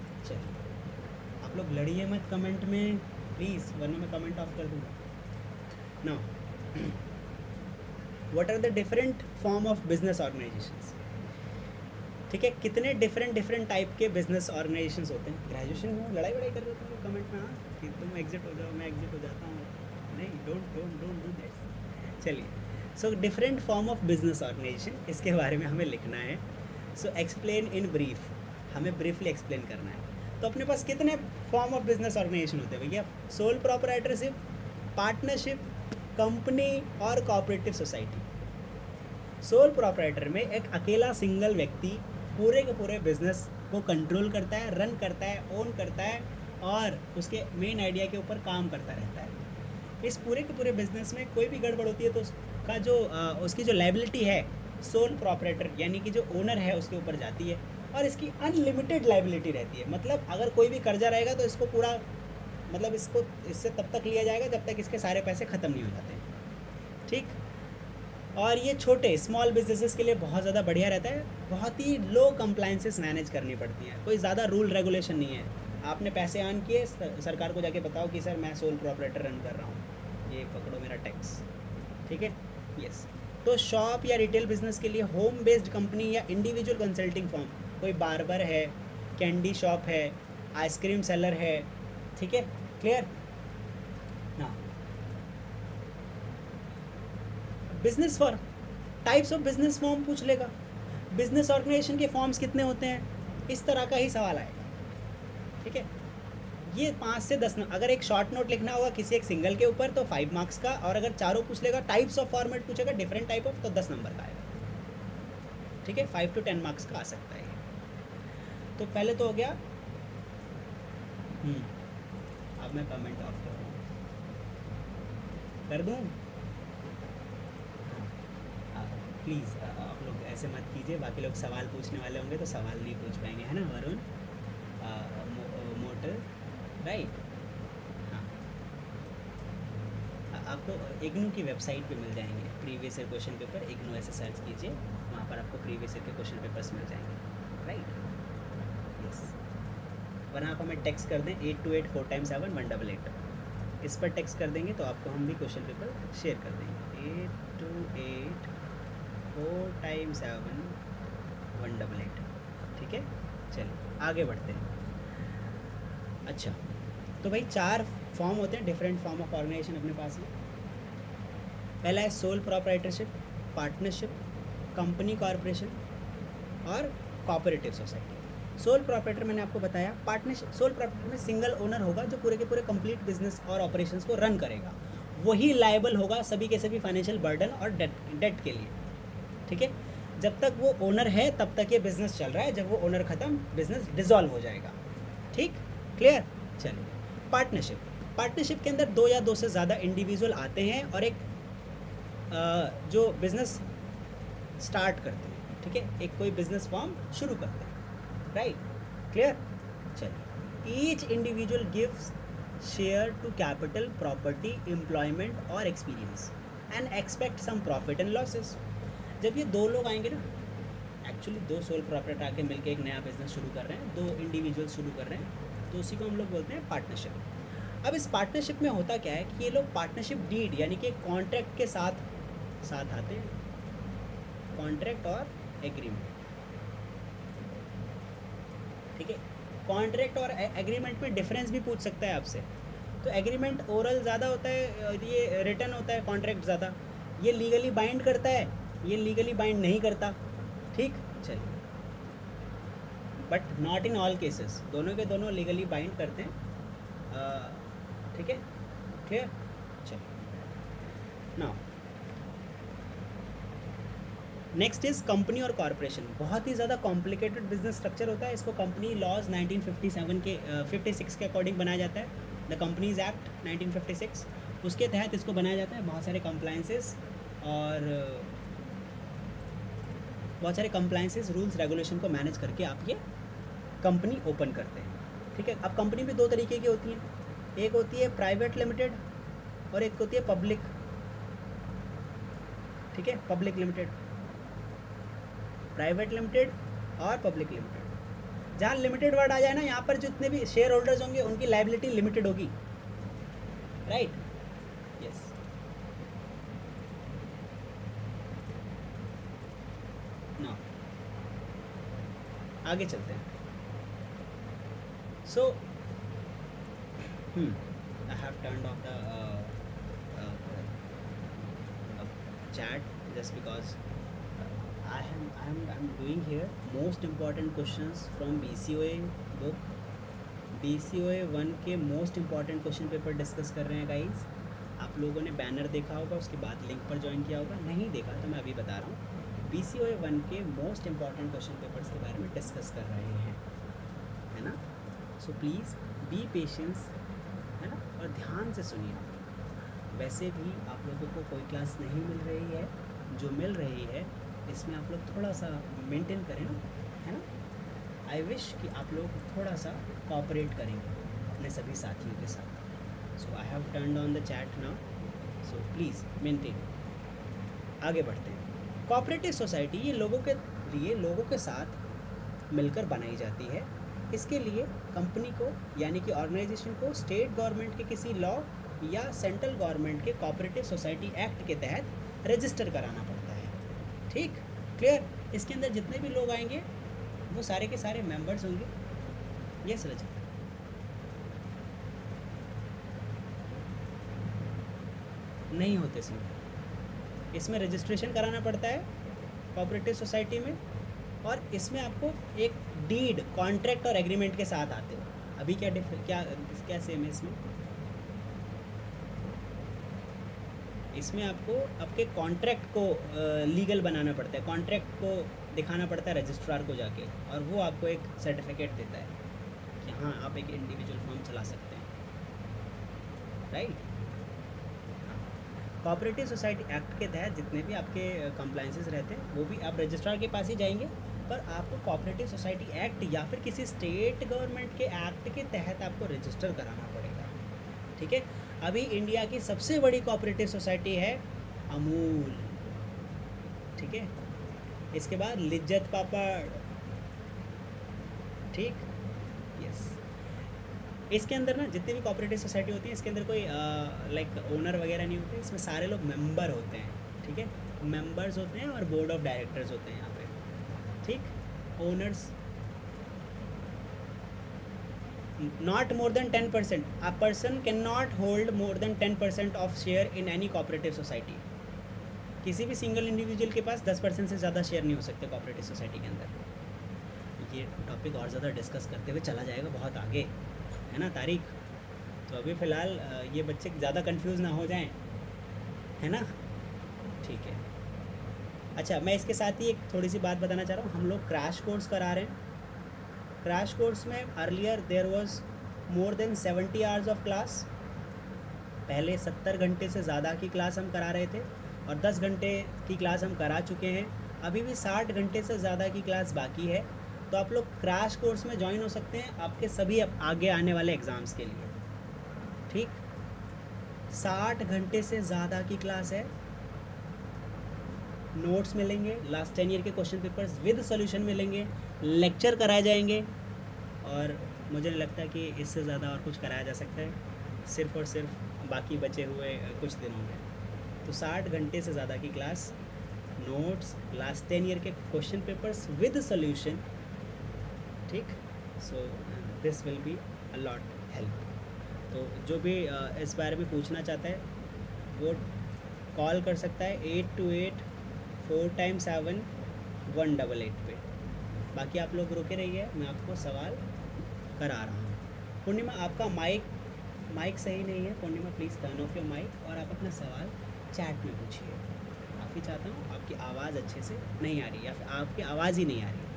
चलिए आप लोग लड़िए मत कमेंट में प्लीज़, वरना मैं कमेंट ऑफ कर दूँगा। Now what are the different form of business organisations, ठीक है, कितने डिफरेंट टाइप के बिजनेस ऑर्गेनाइजेशंस होते हैं। ग्रेजुएशन में लड़ाई वड़ाई कर रहे हो तुम कमेंट में, हाँ, कि तुम एग्जिट हो जाओ, मैं एग्जिट हो जाता हूँ, नहीं, डोंट डू दैट। चलिए, so different form of business organisation, इसके बारे में हमें लिखना है। सो एक्सप्लेन इन ब्रीफ, हमें ब्रीफली एक्सप्लेन करना है। तो अपने पास कितने फॉर्म ऑफ बिजनेस ऑर्गेनाइजेशन होते हैं भैया, सोल प्रोप्राइटरशिप, पार्टनरशिप, कंपनी और कोऑपरेटिव सोसाइटी। सोल प्रोप्राइटर में एक अकेला सिंगल व्यक्ति पूरे के पूरे बिजनेस को कंट्रोल करता है, रन करता है, ओन करता है और उसके मेन आइडिया के ऊपर काम करता रहता है। इस पूरे के पूरे बिजनेस में कोई भी गड़बड़ होती है तो उसका जो उसकी जो लायबिलिटी है सोल प्रोप्राइटर यानी कि जो ओनर है उसके ऊपर जाती है, और इसकी अनलिमिटेड लायबिलिटी रहती है। मतलब अगर कोई भी कर्जा रहेगा तो इसको पूरा, मतलब इससे तब तक लिया जाएगा जब तक इसके सारे पैसे ख़त्म नहीं हो जाते, ठीक। और ये छोटे स्मॉल बिजनेसेस के लिए बहुत ज़्यादा बढ़िया रहता है, बहुत ही लो कंप्लाइंसेस मैनेज करनी पड़ती हैं, कोई ज़्यादा रूल रेगुलेशन नहीं है। आपने पैसे अर्न किए, सरकार को जाके बताओ कि सर मैं सोल प्रोप्राइटर रन कर रहा हूँ, ये पकड़ो मेरा टैक्स, ठीक है, यस। तो शॉप या रिटेल बिजनेस के लिए होम बेस्ड कंपनी या इंडिविजुअल कंसल्टिंग फर्म, कोई बार्बर है, कैंडी शॉप है, आइसक्रीम सेलर है, ठीक है, क्लियर। हाँ, business form, types of business form पूछ लेगा, बिजनेस ऑर्गेनाइजेशन के फॉर्म्स कितने होते हैं, इस तरह का ही सवाल आएगा, ठीक है। ये 5 से 10 अगर एक शॉर्ट नोट लिखना होगा किसी एक सिंगल के ऊपर तो 5 मार्क्स का, और अगर चारों पूछ लेगा, टाइप्स ऑफ फॉर्मेट पूछेगा डिफरेंट टाइप ऑफ, तो 10 नंबर का आएगा, ठीक है, 5 to 10 मार्क्स का आ सकता है। तो पहले तो हो गया, अब मैं कमेंट ऑफ कर दूँ, प्लीज़ आप लोग ऐसे मत कीजिए, बाकी लोग सवाल पूछने वाले होंगे तो सवाल नहीं पूछ पाएंगे, है ना वरुण, मोटर, राइट। हाँ, आपको इग्नू की वेबसाइट पे मिल जाएंगे previous year question paper, IGNOU ऐसे सर्च कीजिए, वहाँ पर आपको प्रीवियस ईयर के क्वेश्चन पेपर्स मिल जाएंगे, राइट, यस। वरना आप हमें टेक्स्ट कर दें 828457 इस पर टेक्स्ट कर देंगे तो आपको हम भी क्वेश्चन पेपर शेयर कर देंगे, 828457 ठीक है। चलिए आगे बढ़ते हैं। अच्छा, तो भाई 4 फॉर्म होते हैं, डिफरेंट फॉर्म ऑफ ऑर्गेनाइजेशन अपने पास में। पहला है sole proprietorship, partnership, company corporation और कोऑपरेटिव सोसाइटी। सोल प्रोप्राइटर मैंने आपको बताया, पार्टनरशिप, सोल प्रोप्राइटर में सिंगल ओनर होगा जो पूरे के पूरे कंप्लीट बिजनेस और ऑपरेशंस को रन करेगा, वही लायबल होगा सभी के सभी फाइनेंशियल बर्डन और डेट के लिए, ठीक है। जब तक वो ओनर है तब तक ये बिजनेस चल रहा है, जब वो ओनर ख़त्म बिजनेस डिसॉल्व हो जाएगा, ठीक, क्लियर। चलिए पार्टनरशिप, पार्टनरशिप के अंदर 2 या 2 से ज़्यादा इंडिविजुअल आते हैं और एक जो बिजनेस स्टार्ट करते हैं, ठीक है, एक कोई बिजनेस फॉर्म शुरू करते हैं, राइट, क्लियर। चलिए, each individual gives share to capital, property, employment और experience and expect some profit and losses. जब ये दो लोग आएंगे ना, एक्चुअली दो सोल प्रॉपर्टर आके मिलकर एक नया बिजनेस शुरू कर रहे हैं, दो इंडिविजुअल शुरू कर रहे हैं, तो उसी को हम लोग बोलते हैं पार्टनरशिप। अब इस पार्टनरशिप में होता क्या है कि ये लोग पार्टनरशिप डीड यानी कि कॉन्ट्रैक्ट के साथ आते हैं, कॉन्ट्रैक्ट और एग्रीमेंट, ठीक है। कॉन्ट्रैक्ट और एग्रीमेंट में डिफरेंस भी पूछ सकता है आपसे। तो एग्रीमेंट ओरल ज़्यादा होता है और ये रिटन होता है, कॉन्ट्रैक्ट ज़्यादा। ये लीगली बाइंड करता है, ये लीगली बाइंड नहीं करता, ठीक। चलिए, but not in all cases, दोनों के दोनों लीगली बाइंड करते हैं, ठीक है, क्लियर। चलिए, नाउ नेक्स्ट इज़ कंपनी और कॉरपोरेशन। बहुत ही ज़्यादा कॉम्प्लिकेटेड बिजनेस स्ट्रक्चर होता है, इसको कंपनी लॉज 1957 के 56 के अकॉर्डिंग बनाया जाता है, द कंपनीज एक्ट 1956, उसके तहत इसको बनाया जाता है। बहुत सारे कंप्लाइंसेस और बहुत सारे कंप्लाइंसेस, रूल्स, रेगुलेशन को मैनेज करके आप ये कंपनी ओपन करते हैं, ठीक है। अब कंपनी भी दो तरीके की होती हैं, एक होती है प्राइवेट लिमिटेड और एक होती है पब्लिक, ठीक है, पब्लिक लिमिटेड, प्राइवेट लिमिटेड और पब्लिक लिमिटेड। जहाँ लिमिटेड वर्ड आ जाए ना, यहाँ पर जितने भी शेयर होल्डर्स होंगे उनकी लायबिलिटी लिमिटेड होगी, राइट, यस। ना आगे चलते हैं। So I have turned off the chat just because I'm doing here most important questions from BCOA book। BCOA 1 के most important question paper discuss कर रहे हैं गाइज। आप लोगों ने बैनर देखा होगा, उसके बाद लिंक पर ज्वाइन किया होगा, नहीं देखा तो मैं अभी बता रहा हूँ। BCOA 1 के मोस्ट इम्पॉर्टेंट क्वेश्चन पेपर्स के बारे में डिस्कस कर रहे हैं, है ना। सो प्लीज़ बी पेशेंस, है ना, और ध्यान से सुनिए। वैसे भी आप लोगों को कोई क्लास नहीं मिल रही है, जो मिल रही है इसमें आप लोग थोड़ा सा मेंटेन करें ना, है ना। आई विश कि आप लोग थोड़ा सा कोऑपरेट करेंगे अपने सभी साथियों के साथ। So I have turned on the chat now, so please maintain. आगे बढ़ते हैं। कोऑपरेटिव सोसाइटी ये लोगों के लिए, लोगों के साथ मिलकर बनाई जाती है। इसके लिए कंपनी को यानी कि ऑर्गेनाइजेशन को स्टेट गवर्नमेंट के किसी लॉ या सेंट्रल गवर्नमेंट के कोऑपरेटिव सोसाइटी एक्ट के तहत रजिस्टर कराना पड़ता है, ठीक, क्लियर। इसके अंदर जितने भी लोग आएंगे वो सारे के सारे मेंबर्स होंगे, यस रजत। नहीं होते इसमें रजिस्ट्रेशन कराना पड़ता है कोऑपरेटिव सोसाइटी में, और इसमें आपको एक डीड, कॉन्ट्रैक्ट और एग्रीमेंट के साथ आते हो। अभी क्या सेम है इसमें आपको आपके कॉन्ट्रैक्ट को लीगल बनाना पड़ता है, कॉन्ट्रैक्ट को दिखाना पड़ता है रजिस्ट्रार को जाके, और वो आपको एक सर्टिफिकेट देता है कि हाँ आप एक इंडिविजुअल फर्म चला सकते हैं, राइट। कोऑपरेटिव सोसाइटी एक्ट के तहत जितने भी आपके कंप्लाइंसेस रहते हैं वो भी आप रजिस्ट्रार के पास ही जाएंगे, पर आपको कोऑपरेटिव सोसाइटी एक्ट या फिर किसी स्टेट गवर्नमेंट के एक्ट के तहत आपको रजिस्टर कराना पड़ेगा, ठीक है। अभी इंडिया की सबसे बड़ी कोऑपरेटिव सोसाइटी है अमूल, ठीक है। इसके बाद लिज्जत पापड़, ठीक, यस। इसके अंदर ना जितनी भी कोऑपरेटिव सोसाइटी होती है इसके अंदर कोई लाइक ओनर वगैरह नहीं होते, इसमें सारे लोग मेंबर होते हैं, ठीक है, मेंबर्स होते हैं और बोर्ड ऑफ डायरेक्टर्स होते हैं यहाँ पे, ठीक। Owners not more than 10%, a person cannot hold more than 10% of share in any cooperative society। किसी भी सिंगल इंडिविजुअल के पास 10% से ज़्यादा शेयर नहीं हो सकते कोऑपरेटिव सोसाइटी के अंदर। ये टॉपिक और ज़्यादा डिस्कस करते हुए चला जाएगा बहुत आगे, है ना तारीख। तो अभी फ़िलहाल ये बच्चे ज़्यादा कंफ्यूज ना हो जाएं, है ना, ठीक है। अच्छा, मैं इसके साथ ही एक थोड़ी सी बात बताना चाह रहा हूँ। हम लोग क्रैश कोर्स करा रहे हैं। क्रैश कोर्स में earlier there was more than 70 hours of class. पहले 70 घंटे से ज़्यादा की क्लास हम करा रहे थे। और 10 घंटे की क्लास हम करा चुके हैं, अभी भी 60 घंटे से ज़्यादा की क्लास बाकी है। तो आप लोग क्रैश कोर्स में ज्वाइन हो सकते हैं आपके सभी आगे आने वाले एग्ज़ाम्स के लिए, ठीक। 60 घंटे से ज़्यादा की क्लास है, नोट्स मिलेंगे, लास्ट 10 ईयर के क्वेश्चन पेपर्स विद सॉल्यूशन मिलेंगे, लेक्चर कराए जाएंगे, और मुझे नहीं लगता कि इससे ज़्यादा और कुछ कराया जा सकता है, सिर्फ और सिर्फ बाकी बचे हुए कुछ दिनों में। तो 60 घंटे से ज़्यादा की क्लास, नोट्स, लास्ट 10 ईयर के क्वेश्चन पेपर्स विद सॉल्यूशन, ठीक। So this will be a lot help. तो जो भी इस बारे में पूछना चाहता है वो कॉल कर सकता है 828-4x7-188 पे। बाकी आप लोग रुके रहिए, मैं आपको सवाल करा रहा हूँ। पूर्णिमा आपका माइक सही नहीं है, Purnima please turn off your mic और आप अपना सवाल चैट में पूछिए। माफ़ी चाहता हूँ, आपकी आवाज़ अच्छे से नहीं आ रही या फिर आपकी आवाज़ ही नहीं आ रही।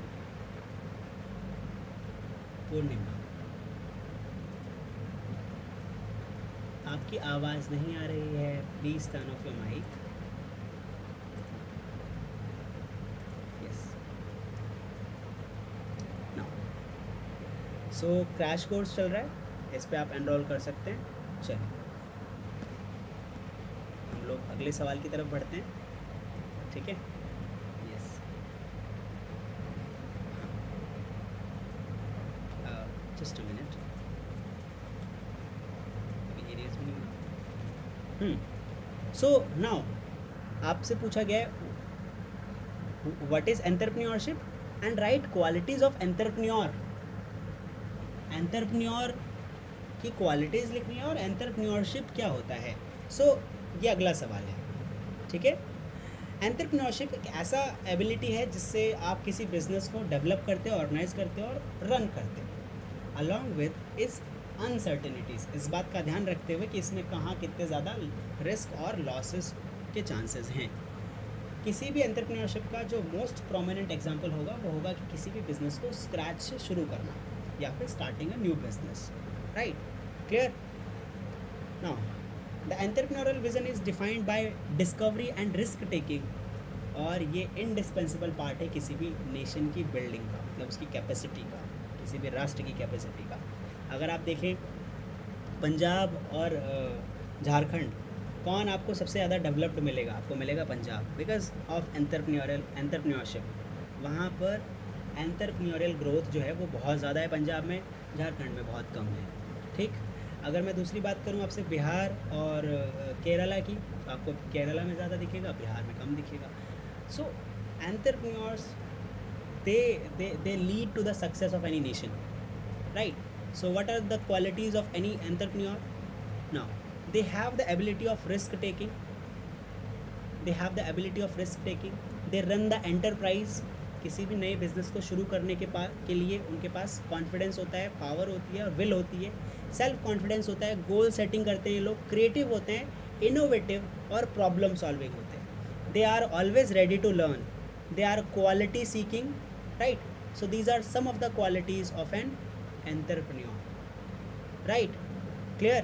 पूर्णिमा आपकी आवाज़ नहीं आ रही है, please turn off your mic. Yes, now so crash course चल रहा है, इस पे आप एनरोल कर सकते हैं। चलिए हम लोग अगले सवाल की तरफ बढ़ते हैं, ठीक है। Yes, just a minute, so now आपसे पूछा गया है what is entrepreneurship and write qualities of entrepreneur. Entrepreneur की क्वालिटीज़ लिखनी है और एंटरप्रेन्योरशिप क्या होता है। सो ये अगला सवाल है, ठीक है। एंटरप्रेन्योरशिप एक ऐसा एबिलिटी है जिससे आप किसी बिजनेस को डेवलप करते हैं, ऑर्गेनाइज करते हैं और रन करते हैं, अलॉन्ग विद इस अनसर्टेनिटीज़, इस बात का ध्यान रखते हुए कि इसमें कहाँ कितने ज़्यादा रिस्क और लॉसेस के चांसेस हैं। किसी भी एंटरप्रेन्योरशिप का जो मोस्ट प्रोमिनेंट एग्जांपल होगा वो होगा कि किसी भी बिजनेस को स्क्रैच से शुरू करना या फिर starting a new business, right, clear. Now the entrepreneurial vision is defined by discovery and risk taking, और ये इनडिस्पेंसिबल पार्ट है किसी भी नेशन की बिल्डिंग का, मतलब उसकी कैपेसिटी का, किसी भी राष्ट्र की कैपेसिटी का। अगर आप देखें पंजाब और झारखंड, कौन आपको सबसे ज़्यादा डेवलप्ड मिलेगा? आपको मिलेगा पंजाब, बिकॉज ऑफ एंटरप्रेन्योरशिप। वहाँ पर एंटरप्रेन्योरल ग्रोथ जो है वो बहुत ज़्यादा है पंजाब में, झारखंड में बहुत कम है, ठीक। अगर मैं दूसरी बात करूँ आपसे बिहार और केरला की, तो आपको केरला में ज़्यादा दिखेगा, बिहार में कम दिखेगा। So entrepreneurs they lead to the success of any nation, right? So what are the qualities of any entrepreneur? Now they have the ability of risk taking, they run the enterprise। किसी भी नए business को शुरू करने के लिए उनके पास confidence होता है, पावर होती है और विल होती है, सेल्फ कॉन्फिडेंस होता है, गोल सेटिंग करते हैं ये लोग, क्रिएटिव होते हैं, इनोवेटिव और प्रॉब्लम सॉल्विंग होते हैं। They are always ready to learn, they are quality seeking, right? So these are some of the qualities of an entrepreneur, right? Clear?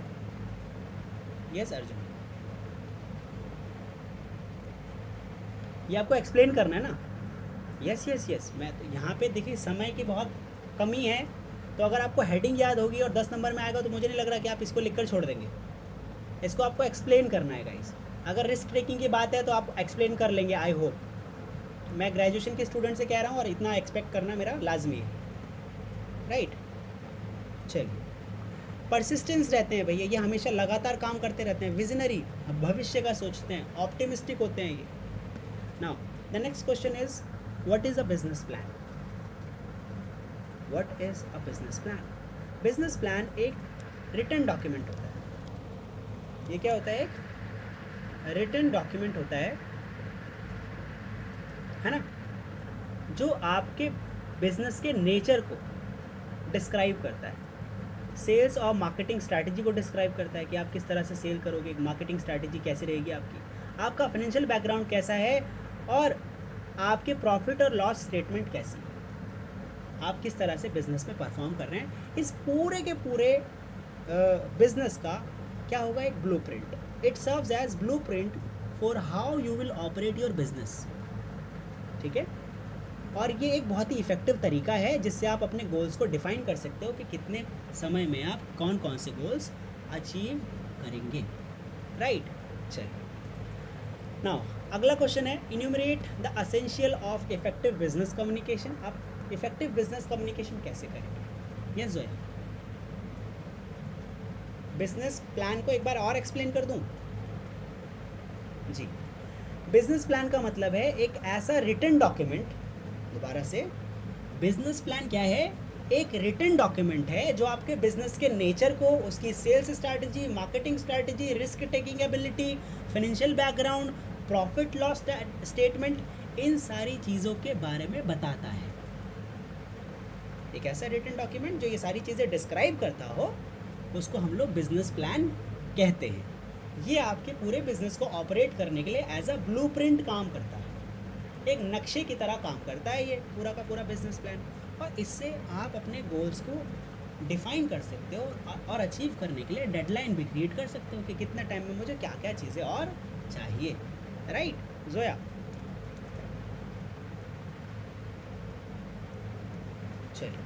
Yes Arjun, ये आपको एक्सप्लेन करना है ना? यस यस यस, मैं तो यहाँ पे देखिए समय की बहुत कमी है, तो अगर आपको हेडिंग याद होगी और 10 नंबर में आएगा तो मुझे नहीं लग रहा कि आप इसको लिखकर छोड़ देंगे, इसको आपको एक्सप्लेन करना है गाइस। अगर रिस्क टेकिंग की बात है तो आप एक्सप्लेन कर लेंगे, आई होप। मैं ग्रेजुएशन के स्टूडेंट से कह रहा हूँ और इतना एक्सपेक्ट करना मेरा लाजमी है, राइट। चलिए, परसिस्टेंस रहते हैं भैया, ये हमेशा लगातार काम करते रहते हैं, विजनरी, भविष्य का सोचते हैं, ऑप्टिमिस्टिक होते हैं ये। Now the next question is what is a business plan? What is a business plan? Business plan एक रिटन डॉक्यूमेंट होता है। ये क्या होता है? एक रिटन डॉक्यूमेंट होता है ना, जो आपके बिजनेस के नेचर को डिस्क्राइब करता है, सेल्स और मार्केटिंग स्ट्रैटेजी को डिस्क्राइब करता है कि आप किस तरह से सेल करोगे, मार्केटिंग स्ट्रैटेजी कैसी रहेगी आपकी, आपका फाइनेंशियल बैकग्राउंड कैसा है और आपके प्रॉफिट और लॉस स्टेटमेंट कैसी है, आप किस तरह से बिजनेस में परफॉर्म कर रहे हैं। इस पूरे के पूरे बिजनेस का क्या होगा? एक blueprint. It serves as blueprint for how you will operate your business, ठीक है। और ये एक बहुत ही इफेक्टिव तरीका है जिससे आप अपने गोल्स को डिफाइन कर सकते हो कि कितने समय में आप कौन कौन से गोल्स अचीव करेंगे, राइट। चलिए नाउ अगला क्वेश्चन है, enumerate the essential of effective business communication. आप इफेक्टिव बिजनेस कम्युनिकेशन कैसे करेंगे? यस जोया, बिजनेस प्लान को एक बार और एक्सप्लेन कर दूं जी। बिजनेस प्लान का मतलब है एक ऐसा रिटन डॉक्यूमेंट, दोबारा से, बिजनेस प्लान क्या है? एक रिटन डॉक्यूमेंट है जो आपके बिजनेस के नेचर को, उसकी sales strategy, marketing strategy, risk taking ability, financial background, profit loss statement, इन सारी चीज़ों के बारे में बताता है। एक ऐसा रिटन डॉक्यूमेंट जो ये सारी चीज़ें डिस्क्राइब करता हो उसको हम लोग बिजनेस प्लान कहते हैं। ये आपके पूरे बिजनेस को ऑपरेट करने के लिए एज अ ब्लूप्रिंट काम करता है, एक नक्शे की तरह काम करता है ये पूरा का पूरा बिजनेस प्लान। और इससे आप अपने गोल्स को डिफाइन कर सकते हो और अचीव करने के लिए डेडलाइन भी क्रिएट कर सकते हो कि कितने टाइम में मुझे क्या क्या चीज़ें और चाहिए, राइट जोया। चलिए,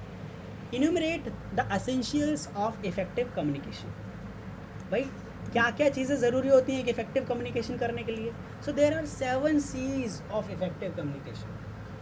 enumerate the essentials of effective communication. भाई क्या क्या चीज़ें ज़रूरी होती हैं एक इफेक्टिव कम्युनिकेशन करने के लिए? So there are 7 C's of effective communication.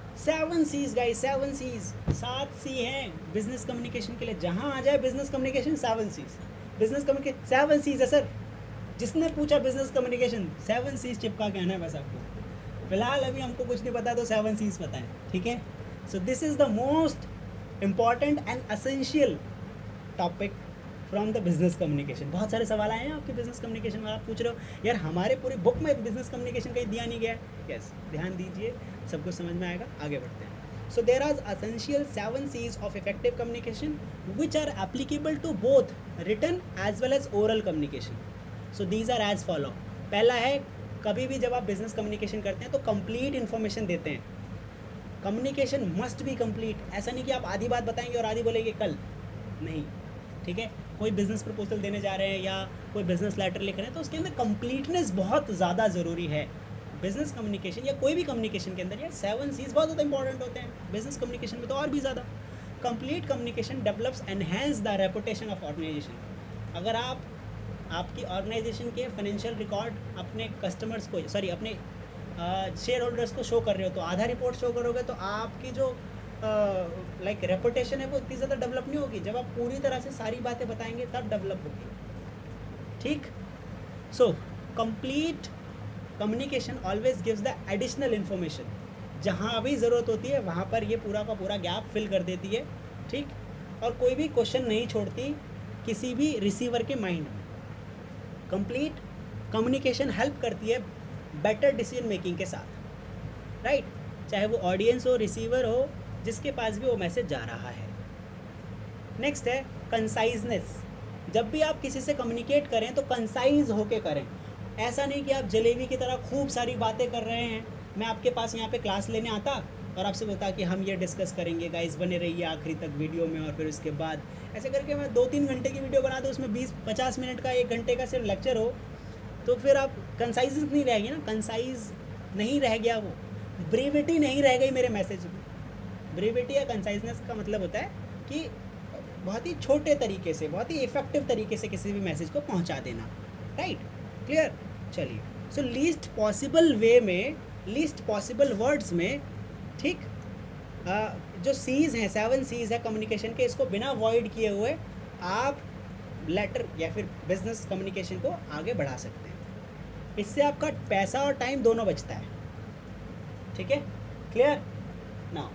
7 C's guys, 7 C's, 7 C हैं बिजनेस कम्युनिकेशन के लिए। जहाँ आ जाए business communication 7 C's, business communication 7 C's है सर। जिसने पूछा बिजनेस कम्युनिकेशन 7 C's चिपका के आना है बस आपको। फिलहाल अभी हमको कुछ नहीं पता तो 7 C's पता है, ठीक है। So this is the most important and essential topic from the business communication. बहुत सारे सवाल आए हैं आपके बिजनेस कम्युनिकेशन में, आप पूछ रहे हो यार हमारे पूरी बुक में बिजनेस कम्युनिकेशन कहीं दिया नहीं गया है। यस, ध्यान दीजिए, सब कुछ समझ में आएगा। आगे बढ़ते हैं। So there are essential 7 C's of effective communication which are applicable to both written as well as oral communication. So these are as follow. पहला है, कभी भी जब आप बिजनेस कम्युनिकेशन करते हैं तो कंप्लीट इन्फॉर्मेशन देते हैं। Communication must be complete. ऐसा नहीं कि आप आधी बात बताएंगे और आधी बोलेंगे कल, नहीं, ठीक है। कोई बिजनेस प्रपोजल देने जा रहे हैं या कोई बिजनेस लेटर लिख रहे हैं तो उसके अंदर कंप्लीटनेस बहुत ज़्यादा ज़रूरी है। बिजनेस कम्युनिकेशन या कोई भी कम्युनिकेशन के अंदर ये 7 C's बहुत ज़्यादा इंपॉर्टेंट होते हैं। बिजनेस कम्युनिकेशन में तो और भी ज़्यादा। Complete communication develops enhance the reputation of organisation. अगर आप आपकी ऑर्गेनाइजेशन के फाइनेंशियल रिकॉर्ड अपने कस्टमर्स को, सॉरी अपने शेयर होल्डर्स को शो कर रहे हो तो आधा रिपोर्ट शो करोगे तो आपकी जो लाइक रेपुटेशन है वो इतनी ज़्यादा डेवलप नहीं होगी। जब आप पूरी तरह से सारी बातें बताएंगे तब डेवलप होगी, ठीक। So complete communication always gives the additional information. जहाँ भी ज़रूरत होती है वहाँ पर ये पूरा का पूरा गैप फिल कर देती है, ठीक। और कोई भी क्वेश्चन नहीं छोड़ती किसी भी रिसीवर के माइंड में। कंप्लीट कम्युनिकेशन हेल्प करती है बेटर डिसीजन मेकिंग के साथ, राइट। चाहे वो ऑडियंस हो, रिसीवर हो, जिसके पास भी वो मैसेज जा रहा है। नेक्स्ट है कंसाइजनेस। जब भी आप किसी से कम्युनिकेट करें तो कंसाइज होके करें। ऐसा नहीं कि आप जलेबी की तरह खूब सारी बातें कर रहे हैं। मैं आपके पास यहाँ पे क्लास लेने आता और आपसे बोलता कि हम ये डिस्कस करेंगे, गाइस बने रहिए आखिरी तक वीडियो में, और फिर उसके बाद ऐसे करके मैं 2-3 घंटे की वीडियो बना दूँ, उसमें 20-50 मिनट का 1 घंटे का सिर्फ लेक्चर हो, तो फिर आप कंसाइज नहीं रहेगी ना। कंसाइज नहीं रह गया, वो ब्रीविटी नहीं रह गई मेरे मैसेज में। ब्रीविटी या कंसाइजनेस का मतलब होता है कि बहुत ही छोटे तरीके से, बहुत ही इफेक्टिव तरीके से किसी भी मैसेज को पहुंचा देना, राइट, क्लियर। चलिए, सो लीस्ट पॉसिबल वे में, लीस्ट पॉसिबल वर्ड्स में, ठीक। जो सीज हैं, 7 C's है कम्युनिकेशन के, इसको बिना अवॉइड किए हुए आप लेटर या फिर बिजनेस कम्युनिकेशन को आगे बढ़ा सकते हैं। इससे आपका पैसा और टाइम दोनों बचता है, ठीक है, क्लियर। नाउ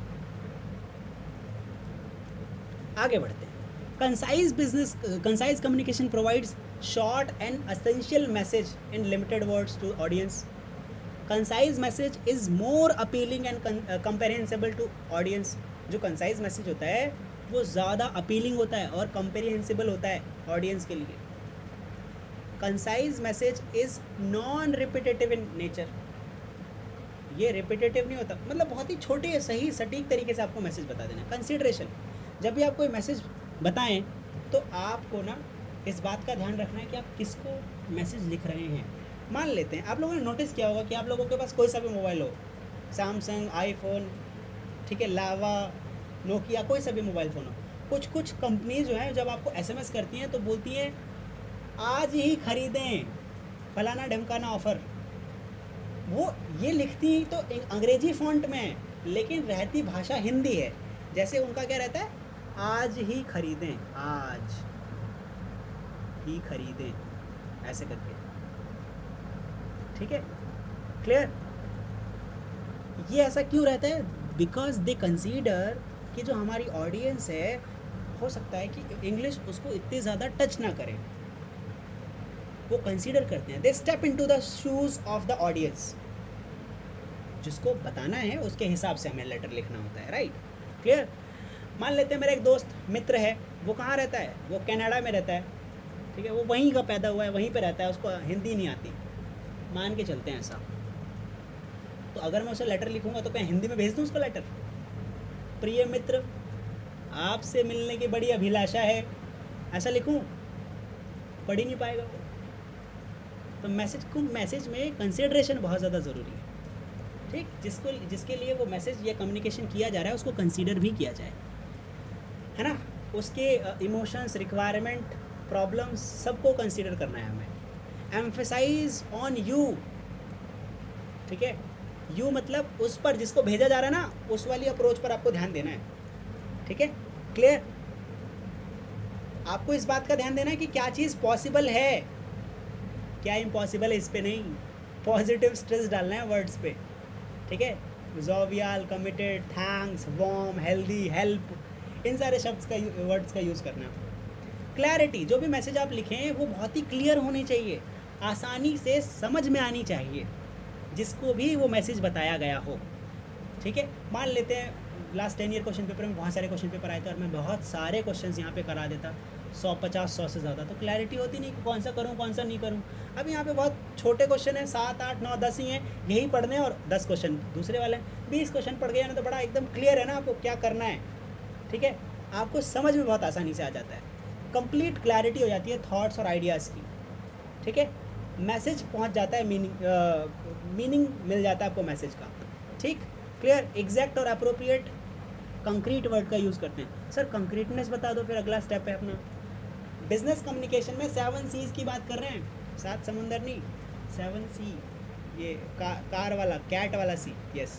आगे बढ़ते हैं। Concise communication provides short and essential message in limited words to audience. Concise message is more appealing and comprehensible to audience. जो कंसाइज मैसेज होता है वो ज़्यादा अपीलिंग होता है और कंप्रहेंसिबल होता है ऑडियंस के लिए। Concise message is non repetitive in nature. ये रिपीटेटिव नहीं होता, मतलब बहुत ही छोटे, सही, सटीक तरीके से आपको मैसेज बता देना। कंसिडरेशन, जब भी आप कोई मैसेज बताएं तो आपको ना इस बात का ध्यान रखना है कि आप किसको मैसेज लिख रहे हैं। मान लेते हैं आप लोगों ने नोटिस किया होगा कि आप लोगों के पास कोई सा भी मोबाइल हो, सैमसंग, आईफोन, ठीक है, लावा, नोकिया, कोई सा भी मोबाइल फ़ोन हो, कुछ कुछ कंपनी जो है जब आपको एसएमएस करती हैं तो बोलती हैं आज ही खरीदें फलाना ढमकाना ऑफ़र। वो ये लिखती तो अंग्रेजी फ़ॉन्ट में है, लेकिन रहती भाषा हिंदी है। जैसे उनका क्या रहता है, आज ही खरीदें, आज ही खरीदें, ऐसे करके, ठीक है, क्लियर। ये ऐसा क्यों रहता है? बिकॉज दे कंसीडर कि जो हमारी ऑडियंस है, हो सकता है कि इंग्लिश उसको इतनी ज़्यादा टच ना करे, वो कंसीडर करते हैं। They step into the shoes of the audience. जिसको बताना है उसके हिसाब से हमें लेटर लिखना होता है, राइट, क्लियर। मान लेते हैं मेरा एक दोस्त मित्र है, वो कहाँ रहता है, वो कनाडा में रहता है, ठीक है, वो वहीं का पैदा हुआ है, वहीं पे रहता है, उसको हिंदी नहीं आती, मान के चलते हैं ऐसा। तो अगर मैं उसे लेटर लिखूंगा तो क्या हिंदी में भेज दूँ उसको लेटर, प्रिय मित्र आपसे मिलने की बड़ी अभिलाषा है, ऐसा लिखूं? पढ़ ही नहीं पाएगा वो। तो मैसेज में कंसिडरेशन बहुत ज़्यादा ज़रूरी है, ठीक। जिसके लिए वो मैसेज या कम्युनिकेशन किया जा रहा है उसको कंसीडर भी किया जाए, है ना। उसके इमोशंस, रिक्वायरमेंट, प्रॉब्लम्स सबको कंसीडर करना है हमें। एम्फेसाइज ऑन यू, ठीक है, यू मतलब उस पर जिसको भेजा जा रहा है ना, उस वाली अप्रोच पर आपको ध्यान देना है, ठीक है, क्लियर। आपको इस बात का ध्यान देना है कि क्या चीज़ पॉसिबल है, क्या इम्पॉसिबल है, इस पे नहीं। पॉजिटिव स्ट्रेस डालना है वर्ड्स पे, ठीक है। Jovial, committed, thanks, warm, healthy, help, इन सारे शब्द का वर्ड्स का यूज़ करना है। क्लैरिटी, जो भी मैसेज आप लिखें वो बहुत ही क्लियर होनी चाहिए, आसानी से समझ में आनी चाहिए जिसको भी वो मैसेज बताया गया हो, ठीक है। मान लेते हैं लास्ट 10 ईयर क्वेश्चन पेपर में बहुत सारे क्वेश्चन पेपर आए थे और मैं बहुत सारे क्वेश्चंस यहाँ पे करा देता, 100 से ज़्यादा, तो क्लैरिटी होती नहीं कि कौन सा करूँ कौन सा नहीं करूँ। अब यहाँ पे बहुत छोटे क्वेश्चन हैं, 7, 8, 9, 10 ही हैं, यही पढ़ने और 10 क्वेश्चन दूसरे वाले हैं, 20 क्वेश्चन पढ़ गए ना, तो बड़ा एकदम क्लियर है ना आपको क्या करना है, ठीक है। आपको समझ में बहुत आसानी से आ जाता है, कंप्लीट क्लैरिटी हो जाती है थॉट्स और आइडियाज़ की, ठीक है। मैसेज पहुंच जाता है, मीनिंग मिल जाता है आपको मैसेज का, ठीक, क्लियर। एग्जैक्ट और अप्रोप्रिएट, कंक्रीट वर्ड का यूज़ करते हैं। सर कंक्रीटनेस बता दो, फिर अगला स्टेप है अपना। बिजनेस कम्युनिकेशन में 7 C's की बात कर रहे हैं, 7 समुंदर नहीं, 7 C, ये कार वाला, कैट वाला C, यस।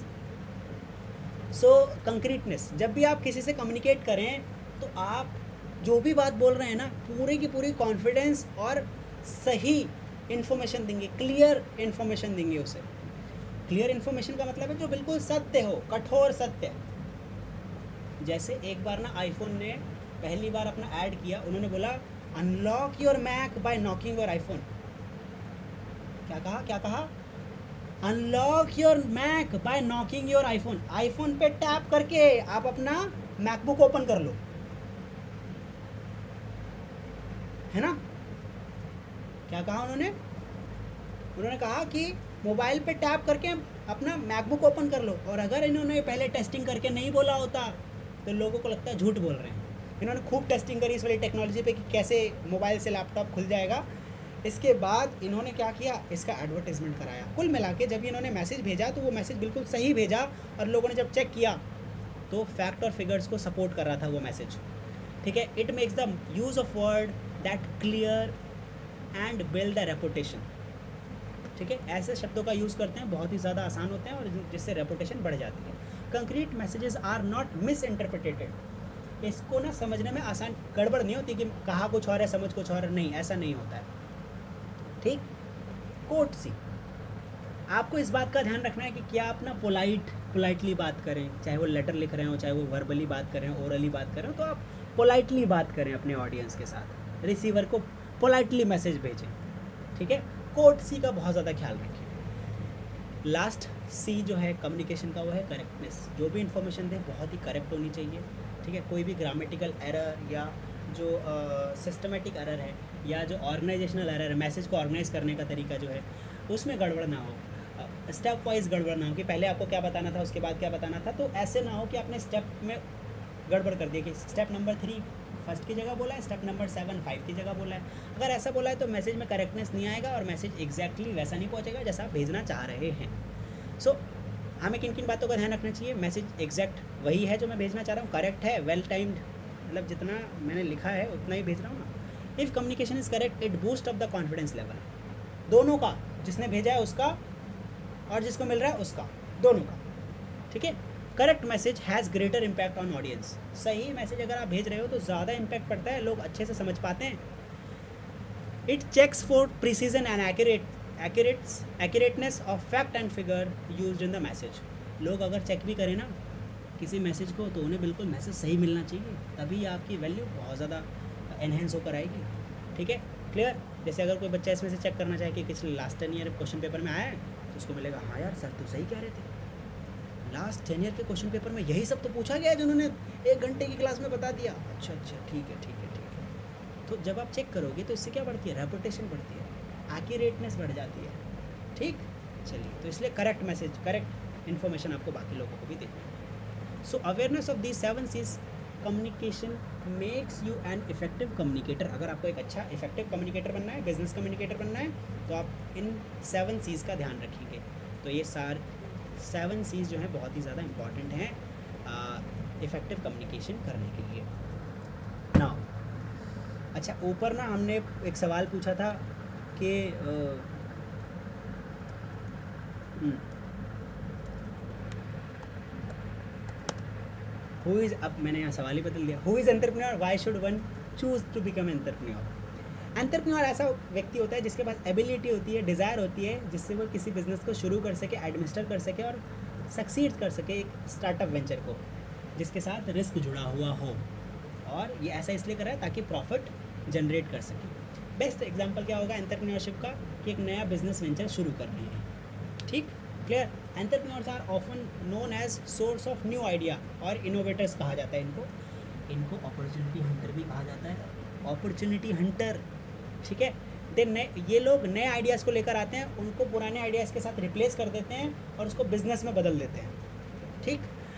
सो कंक्रीटनेस, जब भी आप किसी से कम्युनिकेट करें तो आप जो भी बात बोल रहे हैं ना, पूरी की पूरी कॉन्फिडेंस और सही इन्फॉर्मेशन देंगे, क्लियर इन्फॉर्मेशन देंगे उसे। क्लियर इन्फॉर्मेशन का मतलब है जो बिल्कुल सत्य हो, कठोर सत्य। जैसे एक बार ना आईफोन ने पहली बार अपना ऐड किया, उन्होंने बोला unlock your Mac by knocking your iPhone. क्या कहा? Unlock your Mac by knocking your iPhone. IPhone पे टैप करके आप अपना मैकबुक ओपन कर लो, है ना। क्या कहा उन्होंने कहा कि मोबाइल पे टैप करके अपना मैकबुक ओपन कर लो। और अगर इन्होंने पहले टेस्टिंग करके नहीं बोला होता तो लोगों को लगता है झूठ बोल रहे हैं। इन्होंने खूब टेस्टिंग करी इस वाली टेक्नोलॉजी पे कि कैसे मोबाइल से लैपटॉप खुल जाएगा। इसके बाद इन्होंने क्या किया, इसका एडवर्टाइजमेंट कराया। कुल मिला के जब इन्होंने मैसेज भेजा तो वो मैसेज बिल्कुल सही भेजा, और लोगों ने जब चेक किया तो फैक्ट और फिगर्स को सपोर्ट कर रहा था वो मैसेज, ठीक है। It makes the use of word that clear and build the reputation, ठीक है। ऐसे शब्दों का यूज़ करते हैं, बहुत ही ज़्यादा आसान होते हैं और जिससे रेपुटेशन बढ़ जाती है। Concrete messages are not misinterpreted. इसको ना समझने में आसान गड़बड़ नहीं होती कि कहा कुछ और है समझ कुछ और नहीं, ऐसा नहीं होता है, ठीक। कोट सी, आपको इस बात का ध्यान रखना है कि क्या आप ना पोलाइटली बात करें, चाहे वो लेटर लिख रहे हो, चाहे वो वर्बली बात करें, ओरली बात करें, तो आप पोलाइटली बात करें अपने ऑडियंस के साथ, रिसीवर को पोलाइटली मैसेज भेजें, ठीक है। कोट सी का बहुत ज़्यादा ख्याल रखें। लास्ट सी जो है कम्युनिकेशन का, वो है करेक्टनेस। जो भी इन्फॉर्मेशन दे बहुत ही करेक्ट होनी चाहिए, ठीक है। कोई भी ग्रामेटिकल एरर या जो सिस्टमेटिक एरर है या जो ऑर्गेनाइजेशनल एरर है, मैसेज को ऑर्गेनाइज करने का तरीका जो है उसमें गड़बड़ ना हो, स्टेप वाइज गड़बड़ ना हो कि पहले आपको क्या बताना था उसके बाद क्या बताना था। तो ऐसे ना हो कि आपने स्टेप में गड़बड़ कर दिया कि स्टेप नंबर 3 फर्स्ट की जगह बोला है, स्टेप नंबर 7 5 की जगह बोला है। अगर ऐसा बोला है तो मैसेज में करेक्टनेस नहीं आएगा और मैसेज एग्जैक्टली वैसा नहीं पहुँचेगा जैसा आप भेजना चाह रहे हैं। सो हमें किन किन बातों का ध्यान रखना चाहिए? मैसेज एग्जैक्ट वही है जो मैं भेजना चाह रहा हूँ, करेक्ट है, वेल टाइम्ड, मतलब जितना मैंने लिखा है उतना ही भेज रहा हूँ ना। If communication is correct it boost up the confidence level, दोनों का, जिसने भेजा है उसका और जिसको मिल रहा है उसका, दोनों का, ठीक है। Correct message has greater impact on audience, सही मैसेज अगर आप भेज रहे हो तो ज़्यादा इम्पैक्ट पड़ता है, लोग अच्छे से समझ पाते हैं। It checks for precision and accurateness of fact and figure used in the message. लोग अगर चेक भी करें ना किसी मैसेज को तो उन्हें बिल्कुल मैसेज सही मिलना चाहिए, तभी आपकी वैल्यू बहुत ज़्यादा एनहेंस होकर आएगी, ठीक है, क्लियर। जैसे अगर कोई बच्चा इसमें से चेक करना चाहे कि पिछले लास्ट 10 ईयर क्वेश्चन पेपर में आया है तो उसको मिलेगा हाँ यार सर तो सही कह रहे थे, लास्ट 10 ईयर के क्वेश्चन पेपर में यही सब तो पूछा गया है जो उन्होंने 1 घंटे की क्लास में बता दिया। अच्छा ठीक है। तो जब आप चेक करोगे तो इससे क्या बढ़ती है? रेपुटेशन बढ़ती है, एक्यूरेटनेस बढ़ जाती है, ठीक। चलिए, तो इसलिए करेक्ट मैसेज, करेक्ट इन्फॉर्मेशन आपको बाकी लोगों को भी देनी है। So awareness of the 7 C's communication makes you an effective communicator. अगर आपको एक अच्छा इफेक्टिव कम्युनिकेटर बनना है, बिजनेस कम्युनिकेटर बनना है, तो आप इन 7 C's का ध्यान रखेंगे। तो ये 7 C's जो हैं बहुत ही ज़्यादा इम्पॉर्टेंट हैं इफ़ेक्टिव कम्युनिकेशन करने के लिए। नाउ अच्छा, ऊपर ना हमने एक सवाल पूछा था कि हु इज़, अब मैंने यहाँ सवाल ही बदल दिया, who is entrepreneur, why should one choose to become entrepreneur. Entrepreneur ऐसा व्यक्ति होता है जिसके पास एबिलिटी होती है, डिज़ायर होती है, जिससे वो किसी बिजनेस को शुरू कर सके, एडमिनिस्टर कर सके और सक्सीड कर सके एक स्टार्टअप वेंचर को, जिसके साथ रिस्क जुड़ा हुआ हो, और ये ऐसा इसलिए कर रहा है ताकि प्रॉफिट जनरेट कर सके। बेस्ट एग्जांपल क्या होगा एंटरप्रेन्योरशिप का कि एक नया बिजनेस वेंचर शुरू कर रहे हैं, ठीक, clear. Entrepreneurs are often known as source of new idea और इनोवेटर्स कहा जाता है इनको अपॉर्चुनिटी हंटर भी कहा जाता है, अपॉर्चुनिटी हंटर, ठीक है। ये लोग नए आइडियाज़ को लेकर आते हैं, उनको पुराने आइडियाज़ के साथ रिप्लेस कर देते हैं और उसको बिजनेस में बदल देते हैं, ठीक।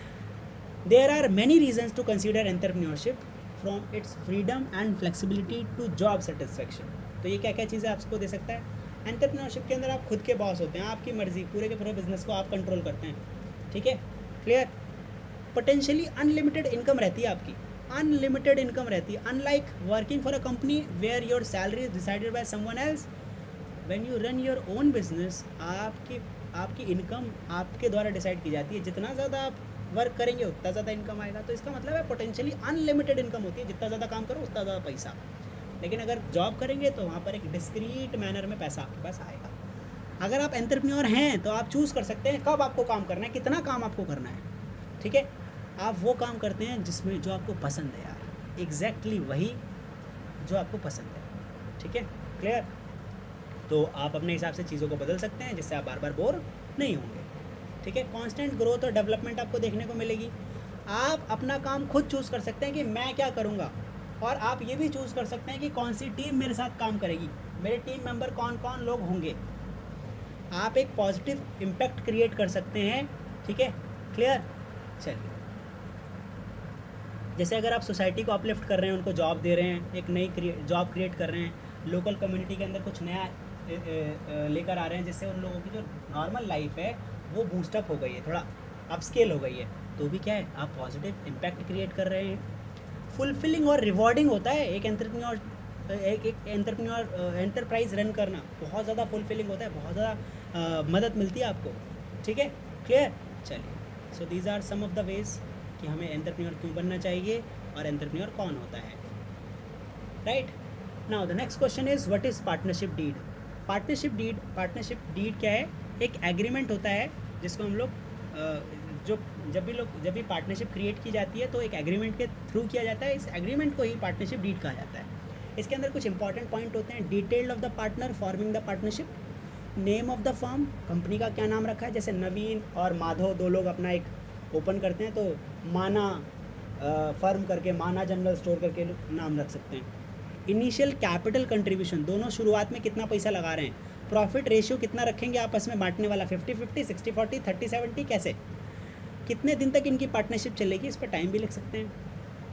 There are many reasons to consider entrepreneurship from its freedom and flexibility to job satisfaction. तो ये क्या क्या चीज़ें आपको दे सकता है? एंटरप्रेन्योरशिप के अंदर आप खुद के बॉस होते हैं, आपकी मर्जी, पूरे के पूरे बिजनेस को आप कंट्रोल करते हैं, ठीक है, क्लियर। पोटेंशियली अनलिमिटेड इनकम रहती है आपकी, अनलिमिटेड इनकम रहती है, unlike working for a company where your salary is decided by someone else. When you run your own business, आपकी इनकम आपके द्वारा डिसाइड की जाती है, जितना ज़्यादा आप वर्क करेंगे उतना ज़्यादा इनकम आएगा। तो इसका मतलब है पोटेंशियली अनलिमिटेड इनकम होती है, जितना ज़्यादा काम करो उतना ज़्यादा पैसा। लेकिन अगर जॉब करेंगे तो वहाँ पर एक डिस्क्रीट मैनर में पैसा आपके पास आएगा। अगर आप एंटरप्रेन्योर हैं तो आप चूज़ कर सकते हैं कब आपको काम करना है, कितना काम आपको करना है, ठीक है। आप वो काम करते हैं जिसमें जो आपको पसंद है यार, एग्जैक्टली वही जो आपको पसंद है, ठीक है, क्लियर। तो आप अपने हिसाब से चीज़ों को बदल सकते हैं जिससे आप बार बार बोर नहीं होंगे, ठीक है। कांस्टेंट ग्रोथ और डेवलपमेंट आपको देखने को मिलेगी। आप अपना काम खुद चूज़ कर सकते हैं कि मैं क्या करूँगा, और आप ये भी चूज़ कर सकते हैं कि कौन सी टीम मेरे साथ काम करेगी, मेरे टीम मेंबर कौन कौन लोग होंगे। आप एक पॉजिटिव इम्पैक्ट क्रिएट कर सकते हैं, ठीक है, क्लियर। चलिए, जैसे अगर आप सोसाइटी को अपलिफ्ट कर रहे हैं, उनको जॉब दे रहे हैं, एक नई जॉब क्रिएट कर रहे हैं, लोकल कम्युनिटी के अंदर कुछ नया लेकर आ रहे हैं, जिससे उन लोगों की जो नॉर्मल लाइफ है वो बूस्टअप हो गई है, थोड़ा अपस्केल हो गई है, तो भी क्या है, आप पॉजिटिव इम्पैक्ट क्रिएट कर रहे हैं। फुलफिलिंग और रिवॉर्डिंग होता है एक एंटरप्रेन्योर एंटरप्राइज रन करना, बहुत ज़्यादा फुलफिलिंग होता है, बहुत ज़्यादा मदद मिलती है आपको, ठीक है, क्लियर। चलिए, so these are some of the ways कि हमें एंटरप्रेन्योर क्यों बनना चाहिए और एंटरप्रेन्योर कौन होता है, right. Now the next question is what is partnership deed. Partnership deed क्या है? एक एग्रीमेंट होता है जिसको हम लोग जब भी पार्टनरशिप क्रिएट की जाती है तो एक एग्रीमेंट के थ्रू किया जाता है। इस एग्रीमेंट को ही पार्टनरशिप डीड कहा जाता है। इसके अंदर कुछ इंपॉर्टेंट पॉइंट होते हैं। Detail of the partner forming the partnership, name of the firm, company का क्या नाम रखा है, जैसे नवीन और माधव 2 लोग अपना एक ओपन करते हैं तो माना फर्म करके, माना जनरल स्टोर करके नाम रख सकते हैं। इनिशियल कैपिटल कंट्रीब्यूशन, दोनों शुरुआत में कितना पैसा लगा रहे हैं। प्रॉफिट रेशियो कितना रखेंगे आपस में बांटने वाला, 50-50, 60-40, 30-70, कैसे, कितने दिन तक इनकी पार्टनरशिप चलेगी, इस पर टाइम भी लिख सकते हैं।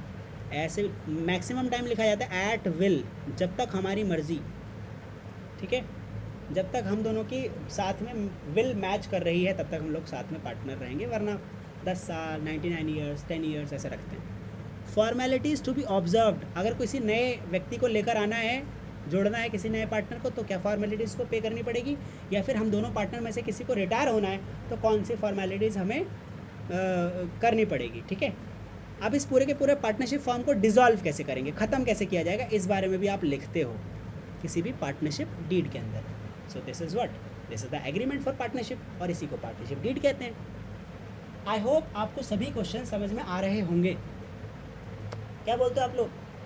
ऐसे मैक्सिमम टाइम लिखा जाता है एट विल, जब तक हमारी मर्ज़ी, ठीक है, जब तक हम दोनों की साथ में विल मैच कर रही है तब तक हम लोग साथ में पार्टनर रहेंगे, वरना 10 साल 99 ईयर्स 10 ईयर्स ऐसे रखते हैं। फॉर्मेलिटीज़ टू बी ऑब्जर्व्ड, अगर किसी नए व्यक्ति को लेकर आना है, जोड़ना है किसी नए पार्टनर को, तो क्या फॉर्मेलिटीज़ को पे करनी पड़ेगी, या फिर हम दोनों पार्टनर में से किसी को रिटायर होना है तो कौन सी फॉर्मेलिटीज़ हमें करनी पड़ेगी, ठीक है। अब इस पूरे के पूरे पार्टनरशिप फॉर्म को डिज़ोल्व कैसे करेंगे, ख़त्म कैसे किया जाएगा, इस बारे में भी आप लिखते हो किसी भी पार्टनरशिप डीड के अंदर। So this is what, this is the agreement for partnership, और इसी को पार्टनरशिप डीड कहते हैं। आई होप आपको सभी क्वेश्चन समझ में आ रहे होंगे। क्या बोलते हो आप लोग,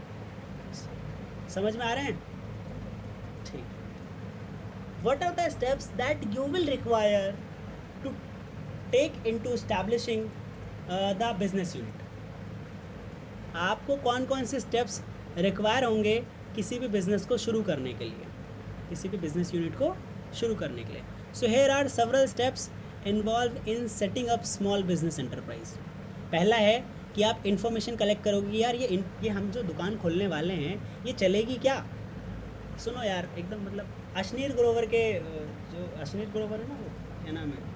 समझ में आ रहे हैं? ठीक। What are the steps that you will require to take into establishing the business unit. आपको कौन कौन से स्टेप्स रिक्वायर होंगे किसी भी बिजनेस को शुरू करने के लिए, किसी भी बिजनेस यूनिट को शुरू करने के लिए। So here are several steps involve in setting up small business enterprise. पहला है कि आप इन्फॉर्मेशन कलेक्ट करोगे, यार ये हम जो दुकान खोलने वाले हैं ये चलेगी क्या। सुनो यार, एकदम मतलब अश्नीर ग्रोवर के जो अश्नीर ग्रोवर है ना, वो क्या नाम है,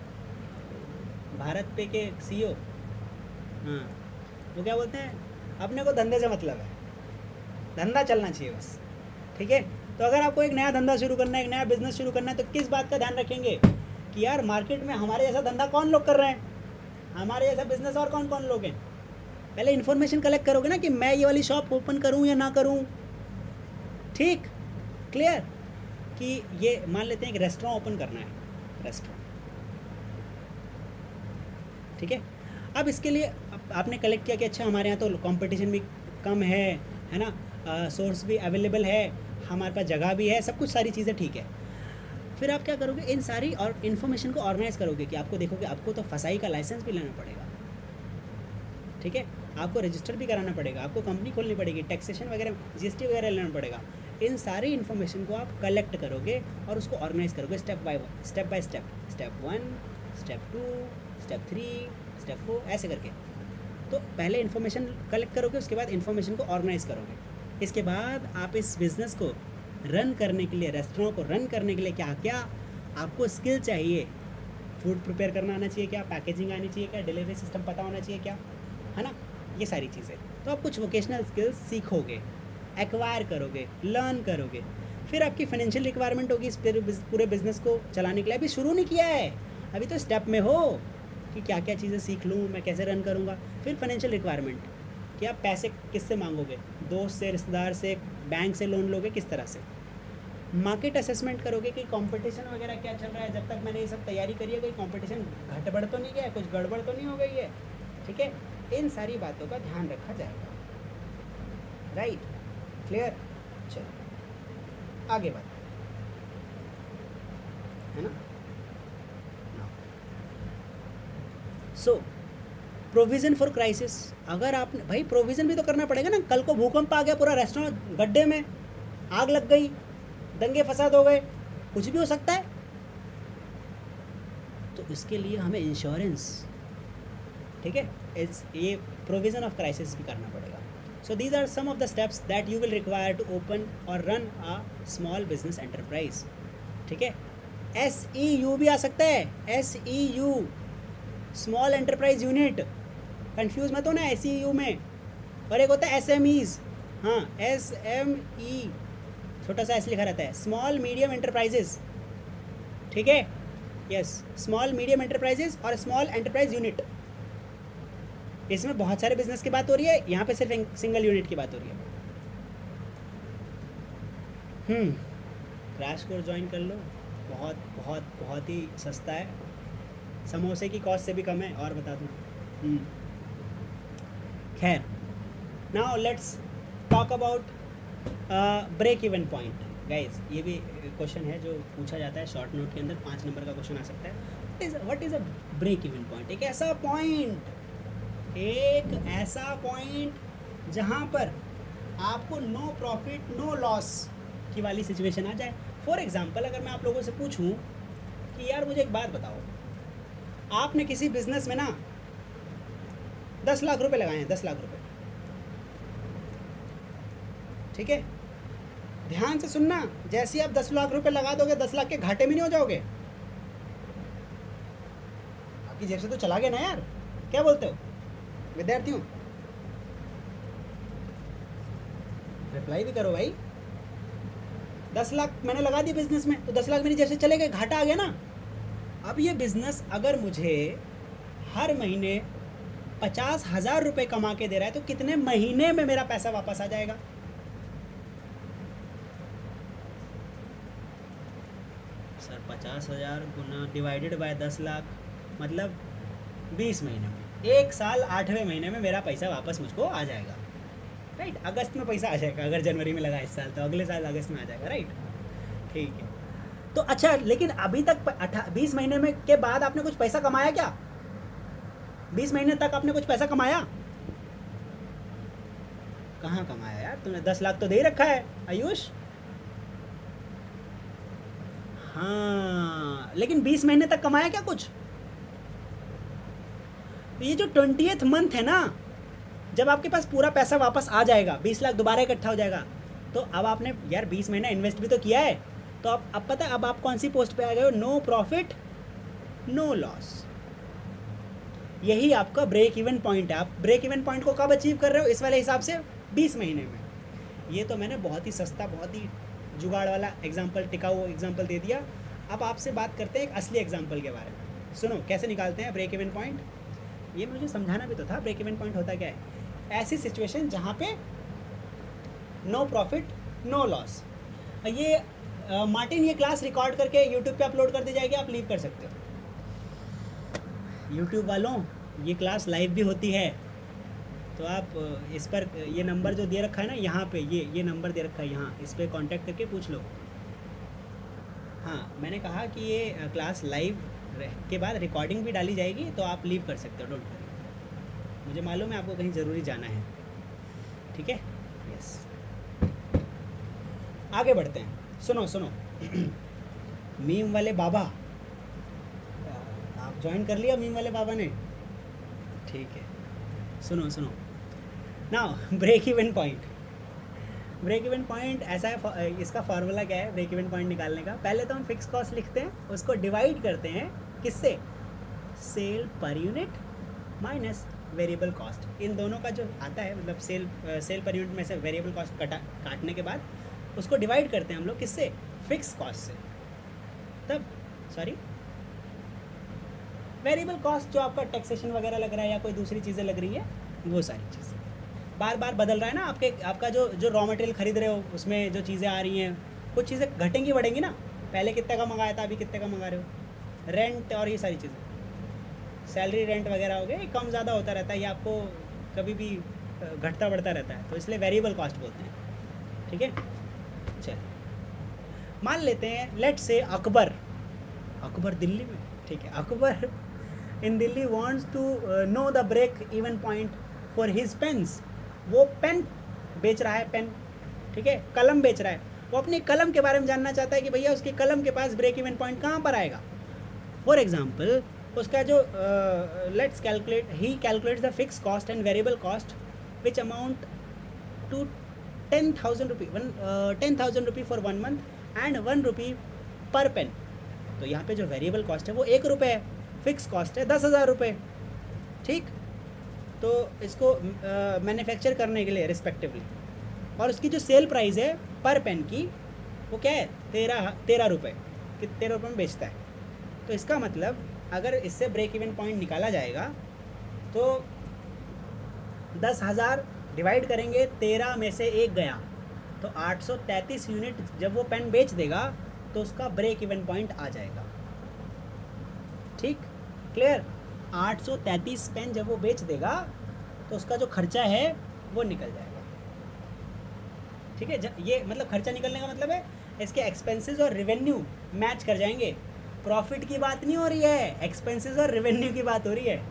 भारत पे के CEO, हाँ, वो क्या बोलते हैं, अपने को धंधे से मतलब है, धंधा चलना चाहिए बस, ठीक है। तो अगर आपको एक नया धंधा शुरू करना है, एक नया बिजनेस शुरू करना है, तो किस बात का ध्यान रखेंगे कि यार मार्केट में हमारे जैसा धंधा कौन लोग कर रहे हैं, हमारे जैसा बिजनेस और कौन कौन लोग हैं। पहले इन्फॉर्मेशन कलेक्ट करोगे ना कि मैं ये वाली शॉप ओपन करूं या ना करूं, ठीक, क्लियर। कि ये मान लेते हैं एक रेस्टोरेंट ओपन करना है, रेस्टोरेंट, ठीक है। अब इसके लिए आपने कलेक्ट किया कि अच्छा हमारे यहाँ तो कंपटीशन भी कम है ना, सोर्स भी अवेलेबल है, हमारे पास जगह भी है, सब कुछ सारी चीज़ें ठीक है। फिर आप क्या करोगे, इन सारी और इन्फॉर्मेशन को ऑर्गेनाइज करोगे कि आपको देखोगे आपको तो फसाई का लाइसेंस भी लेना पड़ेगा, ठीक है, आपको रजिस्टर भी कराना पड़ेगा, आपको कंपनी खोलनी पड़ेगी, टैक्सेशन वगैरह GST वगैरह लेना पड़ेगा। इन सारी इन्फॉर्मेशन को आप कलेक्ट करोगे और उसको ऑर्गेनाइज करोगे step by step, step 1, step 2, step 3, step 4, ऐसे करके। तो पहले इन्फॉर्मेशन कलेक्ट करोगे, उसके बाद इन्फॉर्मेशन को ऑर्गेनाइज करोगे, इसके बाद आप इस बिज़नेस को रन करने के लिए, रेस्टोरेंट को रन करने के लिए क्या क्या आपको स्किल चाहिए, फूड प्रिपेयर करना आना चाहिए क्या, पैकेजिंग आनी चाहिए क्या, डिलीवरी सिस्टम पता होना चाहिए क्या, है ना, ये सारी चीज़ें। तो आप कुछ वोकेशनल स्किल्स सीखोगे, एक्वायर करोगे, लर्न करोगे। फिर आपकी फाइनेंशियल रिक्वायरमेंट होगी इस पूरे बिज़नेस को चलाने के लिए। अभी शुरू नहीं किया है, अभी तो स्टेप में हो कि क्या क्या चीज़ें सीख लूँ, मैं कैसे रन करूँगा। फिर फाइनेंशियल रिक्वायरमेंट कि आप पैसे किससे मांगोगे, दोस्त से, रिश्तेदार से, बैंक से लोन लोगे, किस तरह से। मार्केट असेसमेंट करोगे कि कंपटीशन वगैरह क्या चल रहा है। जब तक मैंने ये सब तैयारी करी है, कोई कंपटीशन घटबड़ तो नहीं गया है, कुछ गड़बड़ तो नहीं हो गई है, ठीक है। इन सारी बातों का ध्यान रखा जाएगा, राइट, क्लियर। चलो आगे बात है ना। सो प्रोविज़न फॉर क्राइसिस, अगर आपने भाई प्रोविज़न भी तो करना पड़ेगा ना। कल को भूकंप आ गया, पूरा रेस्टोरेंट गड्ढे में, आग लग गई, दंगे फसाद हो गए, कुछ भी हो सकता है। तो इसके लिए हमें इंश्योरेंस, ठीक है, ये प्रोविज़न ऑफ क्राइसिस भी करना पड़ेगा। So these are some of the steps that you will require to open और run a small business enterprise, ठीक है। SEU भी आ सकता है, SEU, small enterprise unit, confuse मत हो ना SEU में। और एक होता है SMEs, हाँ, SME, छोटा सा ऐसे लिखा रहता है, स्मॉल मीडियम एंटरप्राइजेस, ठीक है, यस, स्मॉल मीडियम एंटरप्राइजेस और स्मॉल एंटरप्राइज यूनिट। इसमें बहुत सारे बिजनेस की बात हो रही है, यहाँ पे सिर्फ सिंगल यूनिट की बात हो रही है। क्रैश कोर्स ज्वाइन कर लो, बहुत बहुत बहुत ही सस्ता है, समोसे की कॉस्ट से भी कम है, और बता दूँ। खैर, now let's talk about break even point. Guys, ये भी क्वेश्चन है जो पूछा जाता है शॉर्ट नोट के अंदर, 5 नंबर का क्वेश्चन आ सकता है। What is a break even point? एक ऐसा पॉइंट जहाँ पर आपको नो प्रॉफिट नो लॉस की वाली सिचुएशन आ जाए। फॉर एग्जांपल, अगर मैं आप लोगों से पूछूं कि यार मुझे एक बात बताओ, आपने किसी बिजनेस में ना 10 लाख रुपए लगाए हैं, 10 लाख रुपए, ठीक है, ध्यान से सुनना, जैसे ही आप 10 लाख रुपए लगा दोगे 10 लाख के घाटे में नहीं हो जाओगे? आपकी जेब से तो चला गया ना यार, क्या बोलते हो विद्यार्थियों? रिप्लाई भी करो भाई। 10 लाख मैंने लगा दिए बिजनेस में, तो 10 लाख मेरी जेब से चले गए, घाटा आ गया ना। अब ये बिजनेस अगर मुझे हर महीने 50,000 रुपये कमा के दे रहा है तो कितने महीने में मेरा पैसा वापस आ जाएगा? सर 50,000 गुना डिवाइडेड बाय 10 लाख मतलब 20 महीने में, 1 साल 8वें महीने में मेरा पैसा वापस मुझको आ जाएगा, राइट। अगस्त में पैसा आ जाएगा, अगर जनवरी में लगा इस साल तो अगले साल अगस्त में आ जाएगा, राइट। ठीक है, तो अच्छा, लेकिन अभी तक 20 महीने में के बाद आपने कुछ पैसा कमाया क्या? 20 महीने तक आपने कुछ पैसा कमाया? कहाँ कमाया यार तुमने? 10 लाख तो दे ही रखा है आयुष। हाँ, लेकिन 20 महीने तक कमाया क्या कुछ? ये जो 20th मंथ है ना, जब आपके पास पूरा पैसा वापस आ जाएगा, 20 लाख दोबारा इकट्ठा हो जाएगा, तो अब आपने यार 20 महीना इन्वेस्ट भी तो किया है, तो अब पता है अब आप कौन सी पोस्ट पे आ गए हो? No profit no loss. यही आपका ब्रेक इवन पॉइंट है। आप ब्रेक इवन पॉइंट को कब अचीव कर रहे हो? इस वाले हिसाब से 20 महीने में। ये तो मैंने बहुत ही सस्ता, बहुत ही जुगाड़ वाला एग्जाम्पल, टिकाऊ एग्जाम्पल दे दिया। अब आपसे बात करते हैं एक असली एग्जाम्पल के बारे में। सुनो कैसे निकालते हैं ब्रेक इवन पॉइंट। ये मुझे समझाना भी तो था ब्रेक इवन पॉइंट होता क्या है। ऐसी सिचुएशन जहाँ पे नो प्रॉफिट नो लॉस। ये मार्टिन ये क्लास रिकॉर्ड करके यूट्यूब पे अपलोड कर दी जाएगी, आप लीव कर सकते हो। यूट्यूब वालों, ये क्लास लाइव भी होती है, तो आप इस पर ये नंबर जो दे रखा है ना यहाँ पे, ये नंबर दे रखा है यहाँ, इस पर कांटेक्ट करके पूछ लो। हाँ, मैंने कहा कि ये क्लास लाइव के बाद रिकॉर्डिंग भी डाली जाएगी, तो आप लीव कर सकते हो, डोंट वरी। मुझे मालूम है आपको कहीं ज़रूरी जाना है, ठीक है। यस, आगे बढ़ते हैं। सुनो सुनो मीम वाले बाबा, आप ज्वाइन कर लिया मीम वाले बाबा ने? ठीक है, सुनो सुनो now break even point. Break even point ऐसा है, इसका फार्मूला क्या है ब्रेक इवन पॉइंट निकालने का? पहले तो हम फिक्स कॉस्ट लिखते हैं, उसको डिवाइड करते हैं किससे? Sale per unit minus variable cost. इन दोनों का जो आता है, मतलब सेल पर यूनिट में से वेरिएबल कॉस्ट काटने के बाद उसको डिवाइड करते हैं हम लोग किससे? फिक्स कॉस्ट से। तब सॉरी, वेरिएबल कॉस्ट जो आपका टैक्सेशन वगैरह लग रहा है या कोई दूसरी चीज़ें लग रही है, वो सारी चीज़ें बार बार बदल रहा है ना। आपका जो रॉ मटेरियल खरीद रहे हो उसमें जो चीज़ें आ रही हैं, कुछ चीज़ें घटेंगी बढ़ेंगी ना। पहले कितने का मंगाया था, अभी कितने का मंगा रहे हो। रेंट और ये सारी चीज़ें, सैलरी रेंट वगैरह हो गए, कम ज़्यादा होता रहता है, ये आपको कभी भी घटता बढ़ता रहता है, तो इसलिए वेरिएबल कॉस्ट बोलते हैं, ठीक है। चल मान लेते हैं, लेट से अकबर दिल्ली में, ठीक है, Akbar in Delhi wants to know the break even point for his pens. वो पेन बेच रहा है, पेन, ठीक है, कलम बेच रहा है। वो अपनी कलम के बारे में जानना चाहता है कि भैया उसकी कलम के पास ब्रेक इवन पॉइंट कहाँ पर आएगा। फॉर एग्जाम्पल उसका जो let's calculate, he calculates the fix cost and variable cost which amount to 10,000 rupee 10,000 rupee for 1 month and 1 rupee per pen. तो यहाँ पे जो वेरिएबल कॉस्ट है वो 1 रुपये है, फिक्स कॉस्ट है 10,000 रुपये, ठीक। तो इसको मैन्युफैक्चर करने के लिए रिस्पेक्टिवली, और उसकी जो सेल प्राइस है पर पेन की वो क्या है? 13 रुपये, कि 13 रुपये में बेचता है। तो इसका मतलब अगर इससे ब्रेक इवन पॉइंट निकाला जाएगा तो 10,000 डिवाइड करेंगे 13 में से 1 गया, तो 833 यूनिट जब वो पेन बेच देगा तो उसका ब्रेक इवन पॉइंट आ जाएगा, ठीक, क्लियर। 833 पेन जब वो बेच देगा तो उसका जो खर्चा है वो निकल जाएगा, ठीक है। ये मतलब खर्चा निकलने का मतलब है इसके एक्सपेंसेस और रेवेन्यू मैच कर जाएंगे। प्रॉफिट की बात नहीं हो रही है, एक्सपेंसेस और रेवेन्यू की बात हो रही है।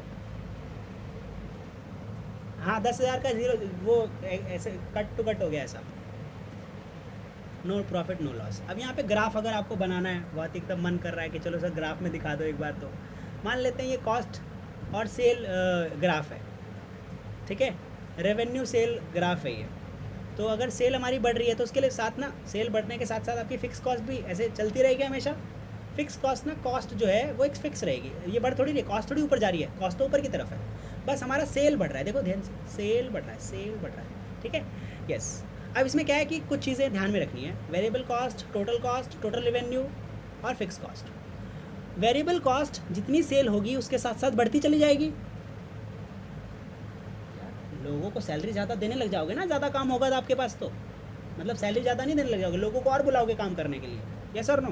हाँ, 10,000 का जीरो, वो ऐसे कट टू कट हो गया ऐसा, नो प्रॉफिट नो लॉस। अब यहाँ पे ग्राफ अगर आपको बनाना है, बहुत एकदम मन कर रहा है कि चलो सर ग्राफ में दिखा दो एक बार, तो मान लेते हैं ये कॉस्ट और सेल ग्राफ है, ठीक है, रेवेन्यू सेल ग्राफ है ये, तो अगर सेल हमारी बढ़ रही है तो उसके लिए साथ ना सेल बढ़ने के साथ साथ आपकी फिक्स कॉस्ट भी ऐसे चलती रहेगी हमेशा। फिक्स कॉस्ट ना, कॉस्ट जो है वो एक फिक्स रहेगी, ये बढ़ थोड़ी नहीं, कॉस्ट थोड़ी ऊपर जा रही है, कॉस्ट तो ऊपर की तरफ है, बस हमारा सेल बढ़ रहा है। देखो ध्यान से, सेल बढ़ रहा है, सेल बढ़ रहा है, ठीक है, यस। अब इसमें क्या है कि कुछ चीज़ें ध्यान में रखनी है, वेरिएबल कॉस्ट, टोटल रेवेन्यू और फिक्स कॉस्ट। वेरिएबल कॉस्ट जितनी सेल होगी उसके साथ साथ बढ़ती चली जाएगी। लोगों को सैलरी ज़्यादा देने लग जाओगे ना, ज़्यादा काम होगा तो आपके पास, तो मतलब सैलरी ज़्यादा नहीं देने लग जाओगे, लोगों को और बुलाओगे काम करने के लिए, यस और नो,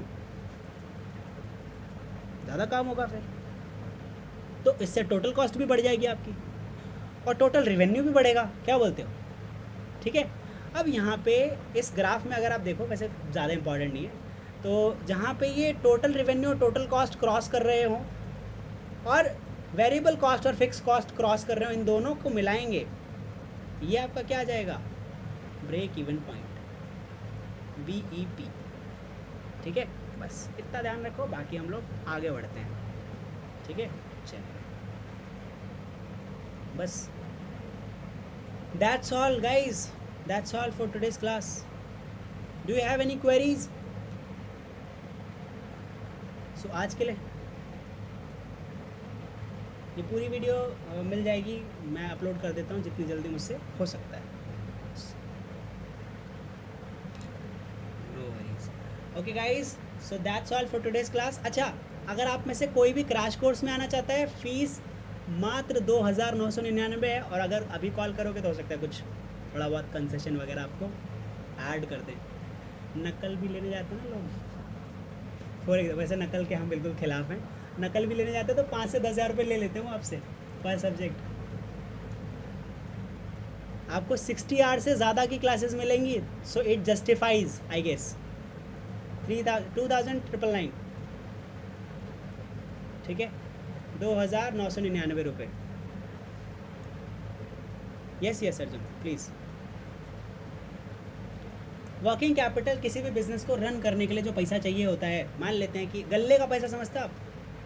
ज़्यादा काम होगा फिर, तो इससे टोटल कॉस्ट भी बढ़ जाएगी आपकी और टोटल रेवेन्यू भी बढ़ेगा। क्या बोलते हो? ठीक है। अब यहाँ पे इस ग्राफ में अगर आप देखो, वैसे ज़्यादा इंपॉर्टेंट नहीं है, तो जहाँ पे ये टोटल रेवेन्यू और टोटल कॉस्ट क्रॉस कर रहे हों और वेरिएबल कॉस्ट और फिक्स कॉस्ट क्रॉस कर रहे हो, इन दोनों को मिलाएंगे, ये आपका क्या आ जाएगा? ब्रेक इवन पॉइंट, BEP, ठीक है। बस इतना ध्यान रखो, बाकी हम लोग आगे बढ़ते हैं, ठीक है। चलिए, बस that's all guys, that's all for today's class. Do you have any queries? So आज के लिए ये पूरी वीडियो मिल जाएगी, मैं अपलोड कर देता हूँ जितनी जल्दी मुझसे हो सकता है। No worries, okay guys, so that's all for today's class. अच्छा, अगर आप में से कोई भी क्रैश कोर्स में आना चाहता है, फीस मात्र 2999 है, और अगर अभी कॉल करोगे तो हो सकता है कुछ थोड़ा बहुत कंसेशन वगैरह आपको ऐड कर दें। नकल भी लेने जाते हैं ना लोग, फॉर एग्जाम्पल, वैसे नकल के हम बिल्कुल खिलाफ हैं, नकल भी लेने जाते हैं तो 5 से 10 हज़ार रुपये ले लेते हूँ आपसे पर सब्जेक्ट। आपको 60 आवर से ज़्यादा की क्लासेस मिलेंगी, so it justifies I guess 2999, ठीक है, 2999 रुपये। Yes yes Arjun please. Working capital किसी भी बिजनेस को रन करने के लिए जो पैसा चाहिए होता है, मान लेते हैं कि गल्ले का पैसा समझते हैं आप,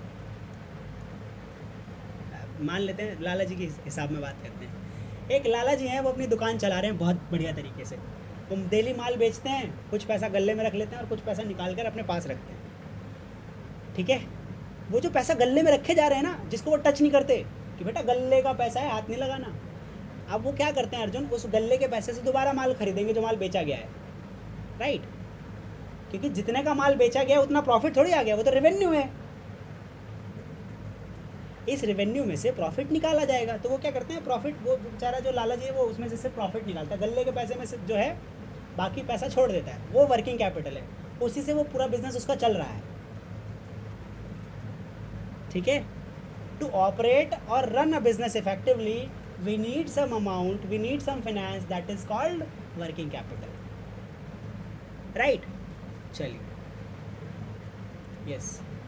मान लेते हैं लाला जी के हिसाब में बात करते हैं। एक लाला जी हैं, वो अपनी दुकान चला रहे हैं बहुत बढ़िया तरीके से, वो डेली माल बेचते हैं, कुछ पैसा गल्ले में रख लेते हैं और कुछ पैसा निकाल कर अपने पास रखते हैं, ठीक है। वो जो पैसा गल्ले में रखे जा रहे हैं ना, जिसको वो टच नहीं करते कि बेटा गल्ले का पैसा है, हाथ नहीं लगाना, अब वो क्या करते हैं अर्जुन, उस गल्ले के पैसे से दोबारा माल खरीदेंगे जो माल बेचा गया है, राइट, क्योंकि जितने का माल बेचा गया उतना प्रॉफिट थोड़ी आ गया, वो तो रेवेन्यू है, इस रेवेन्यू में से प्रॉफिट निकाला जाएगा। तो वो क्या करते हैं, प्रॉफिट, वो बेचारा जो लाला जी है वो उसमें से सिर्फ प्रॉफिट निकालता है, गल्ले के पैसे में से जो है बाकी पैसा छोड़ देता है, वो वर्किंग कैपिटल है, उसी से वो पूरा बिजनेस उसका चल रहा है, ठीक है। टू ऑपरेट और run a business effectively we need some amount, we need some finance, that is called working capital, right. चलिए, यस।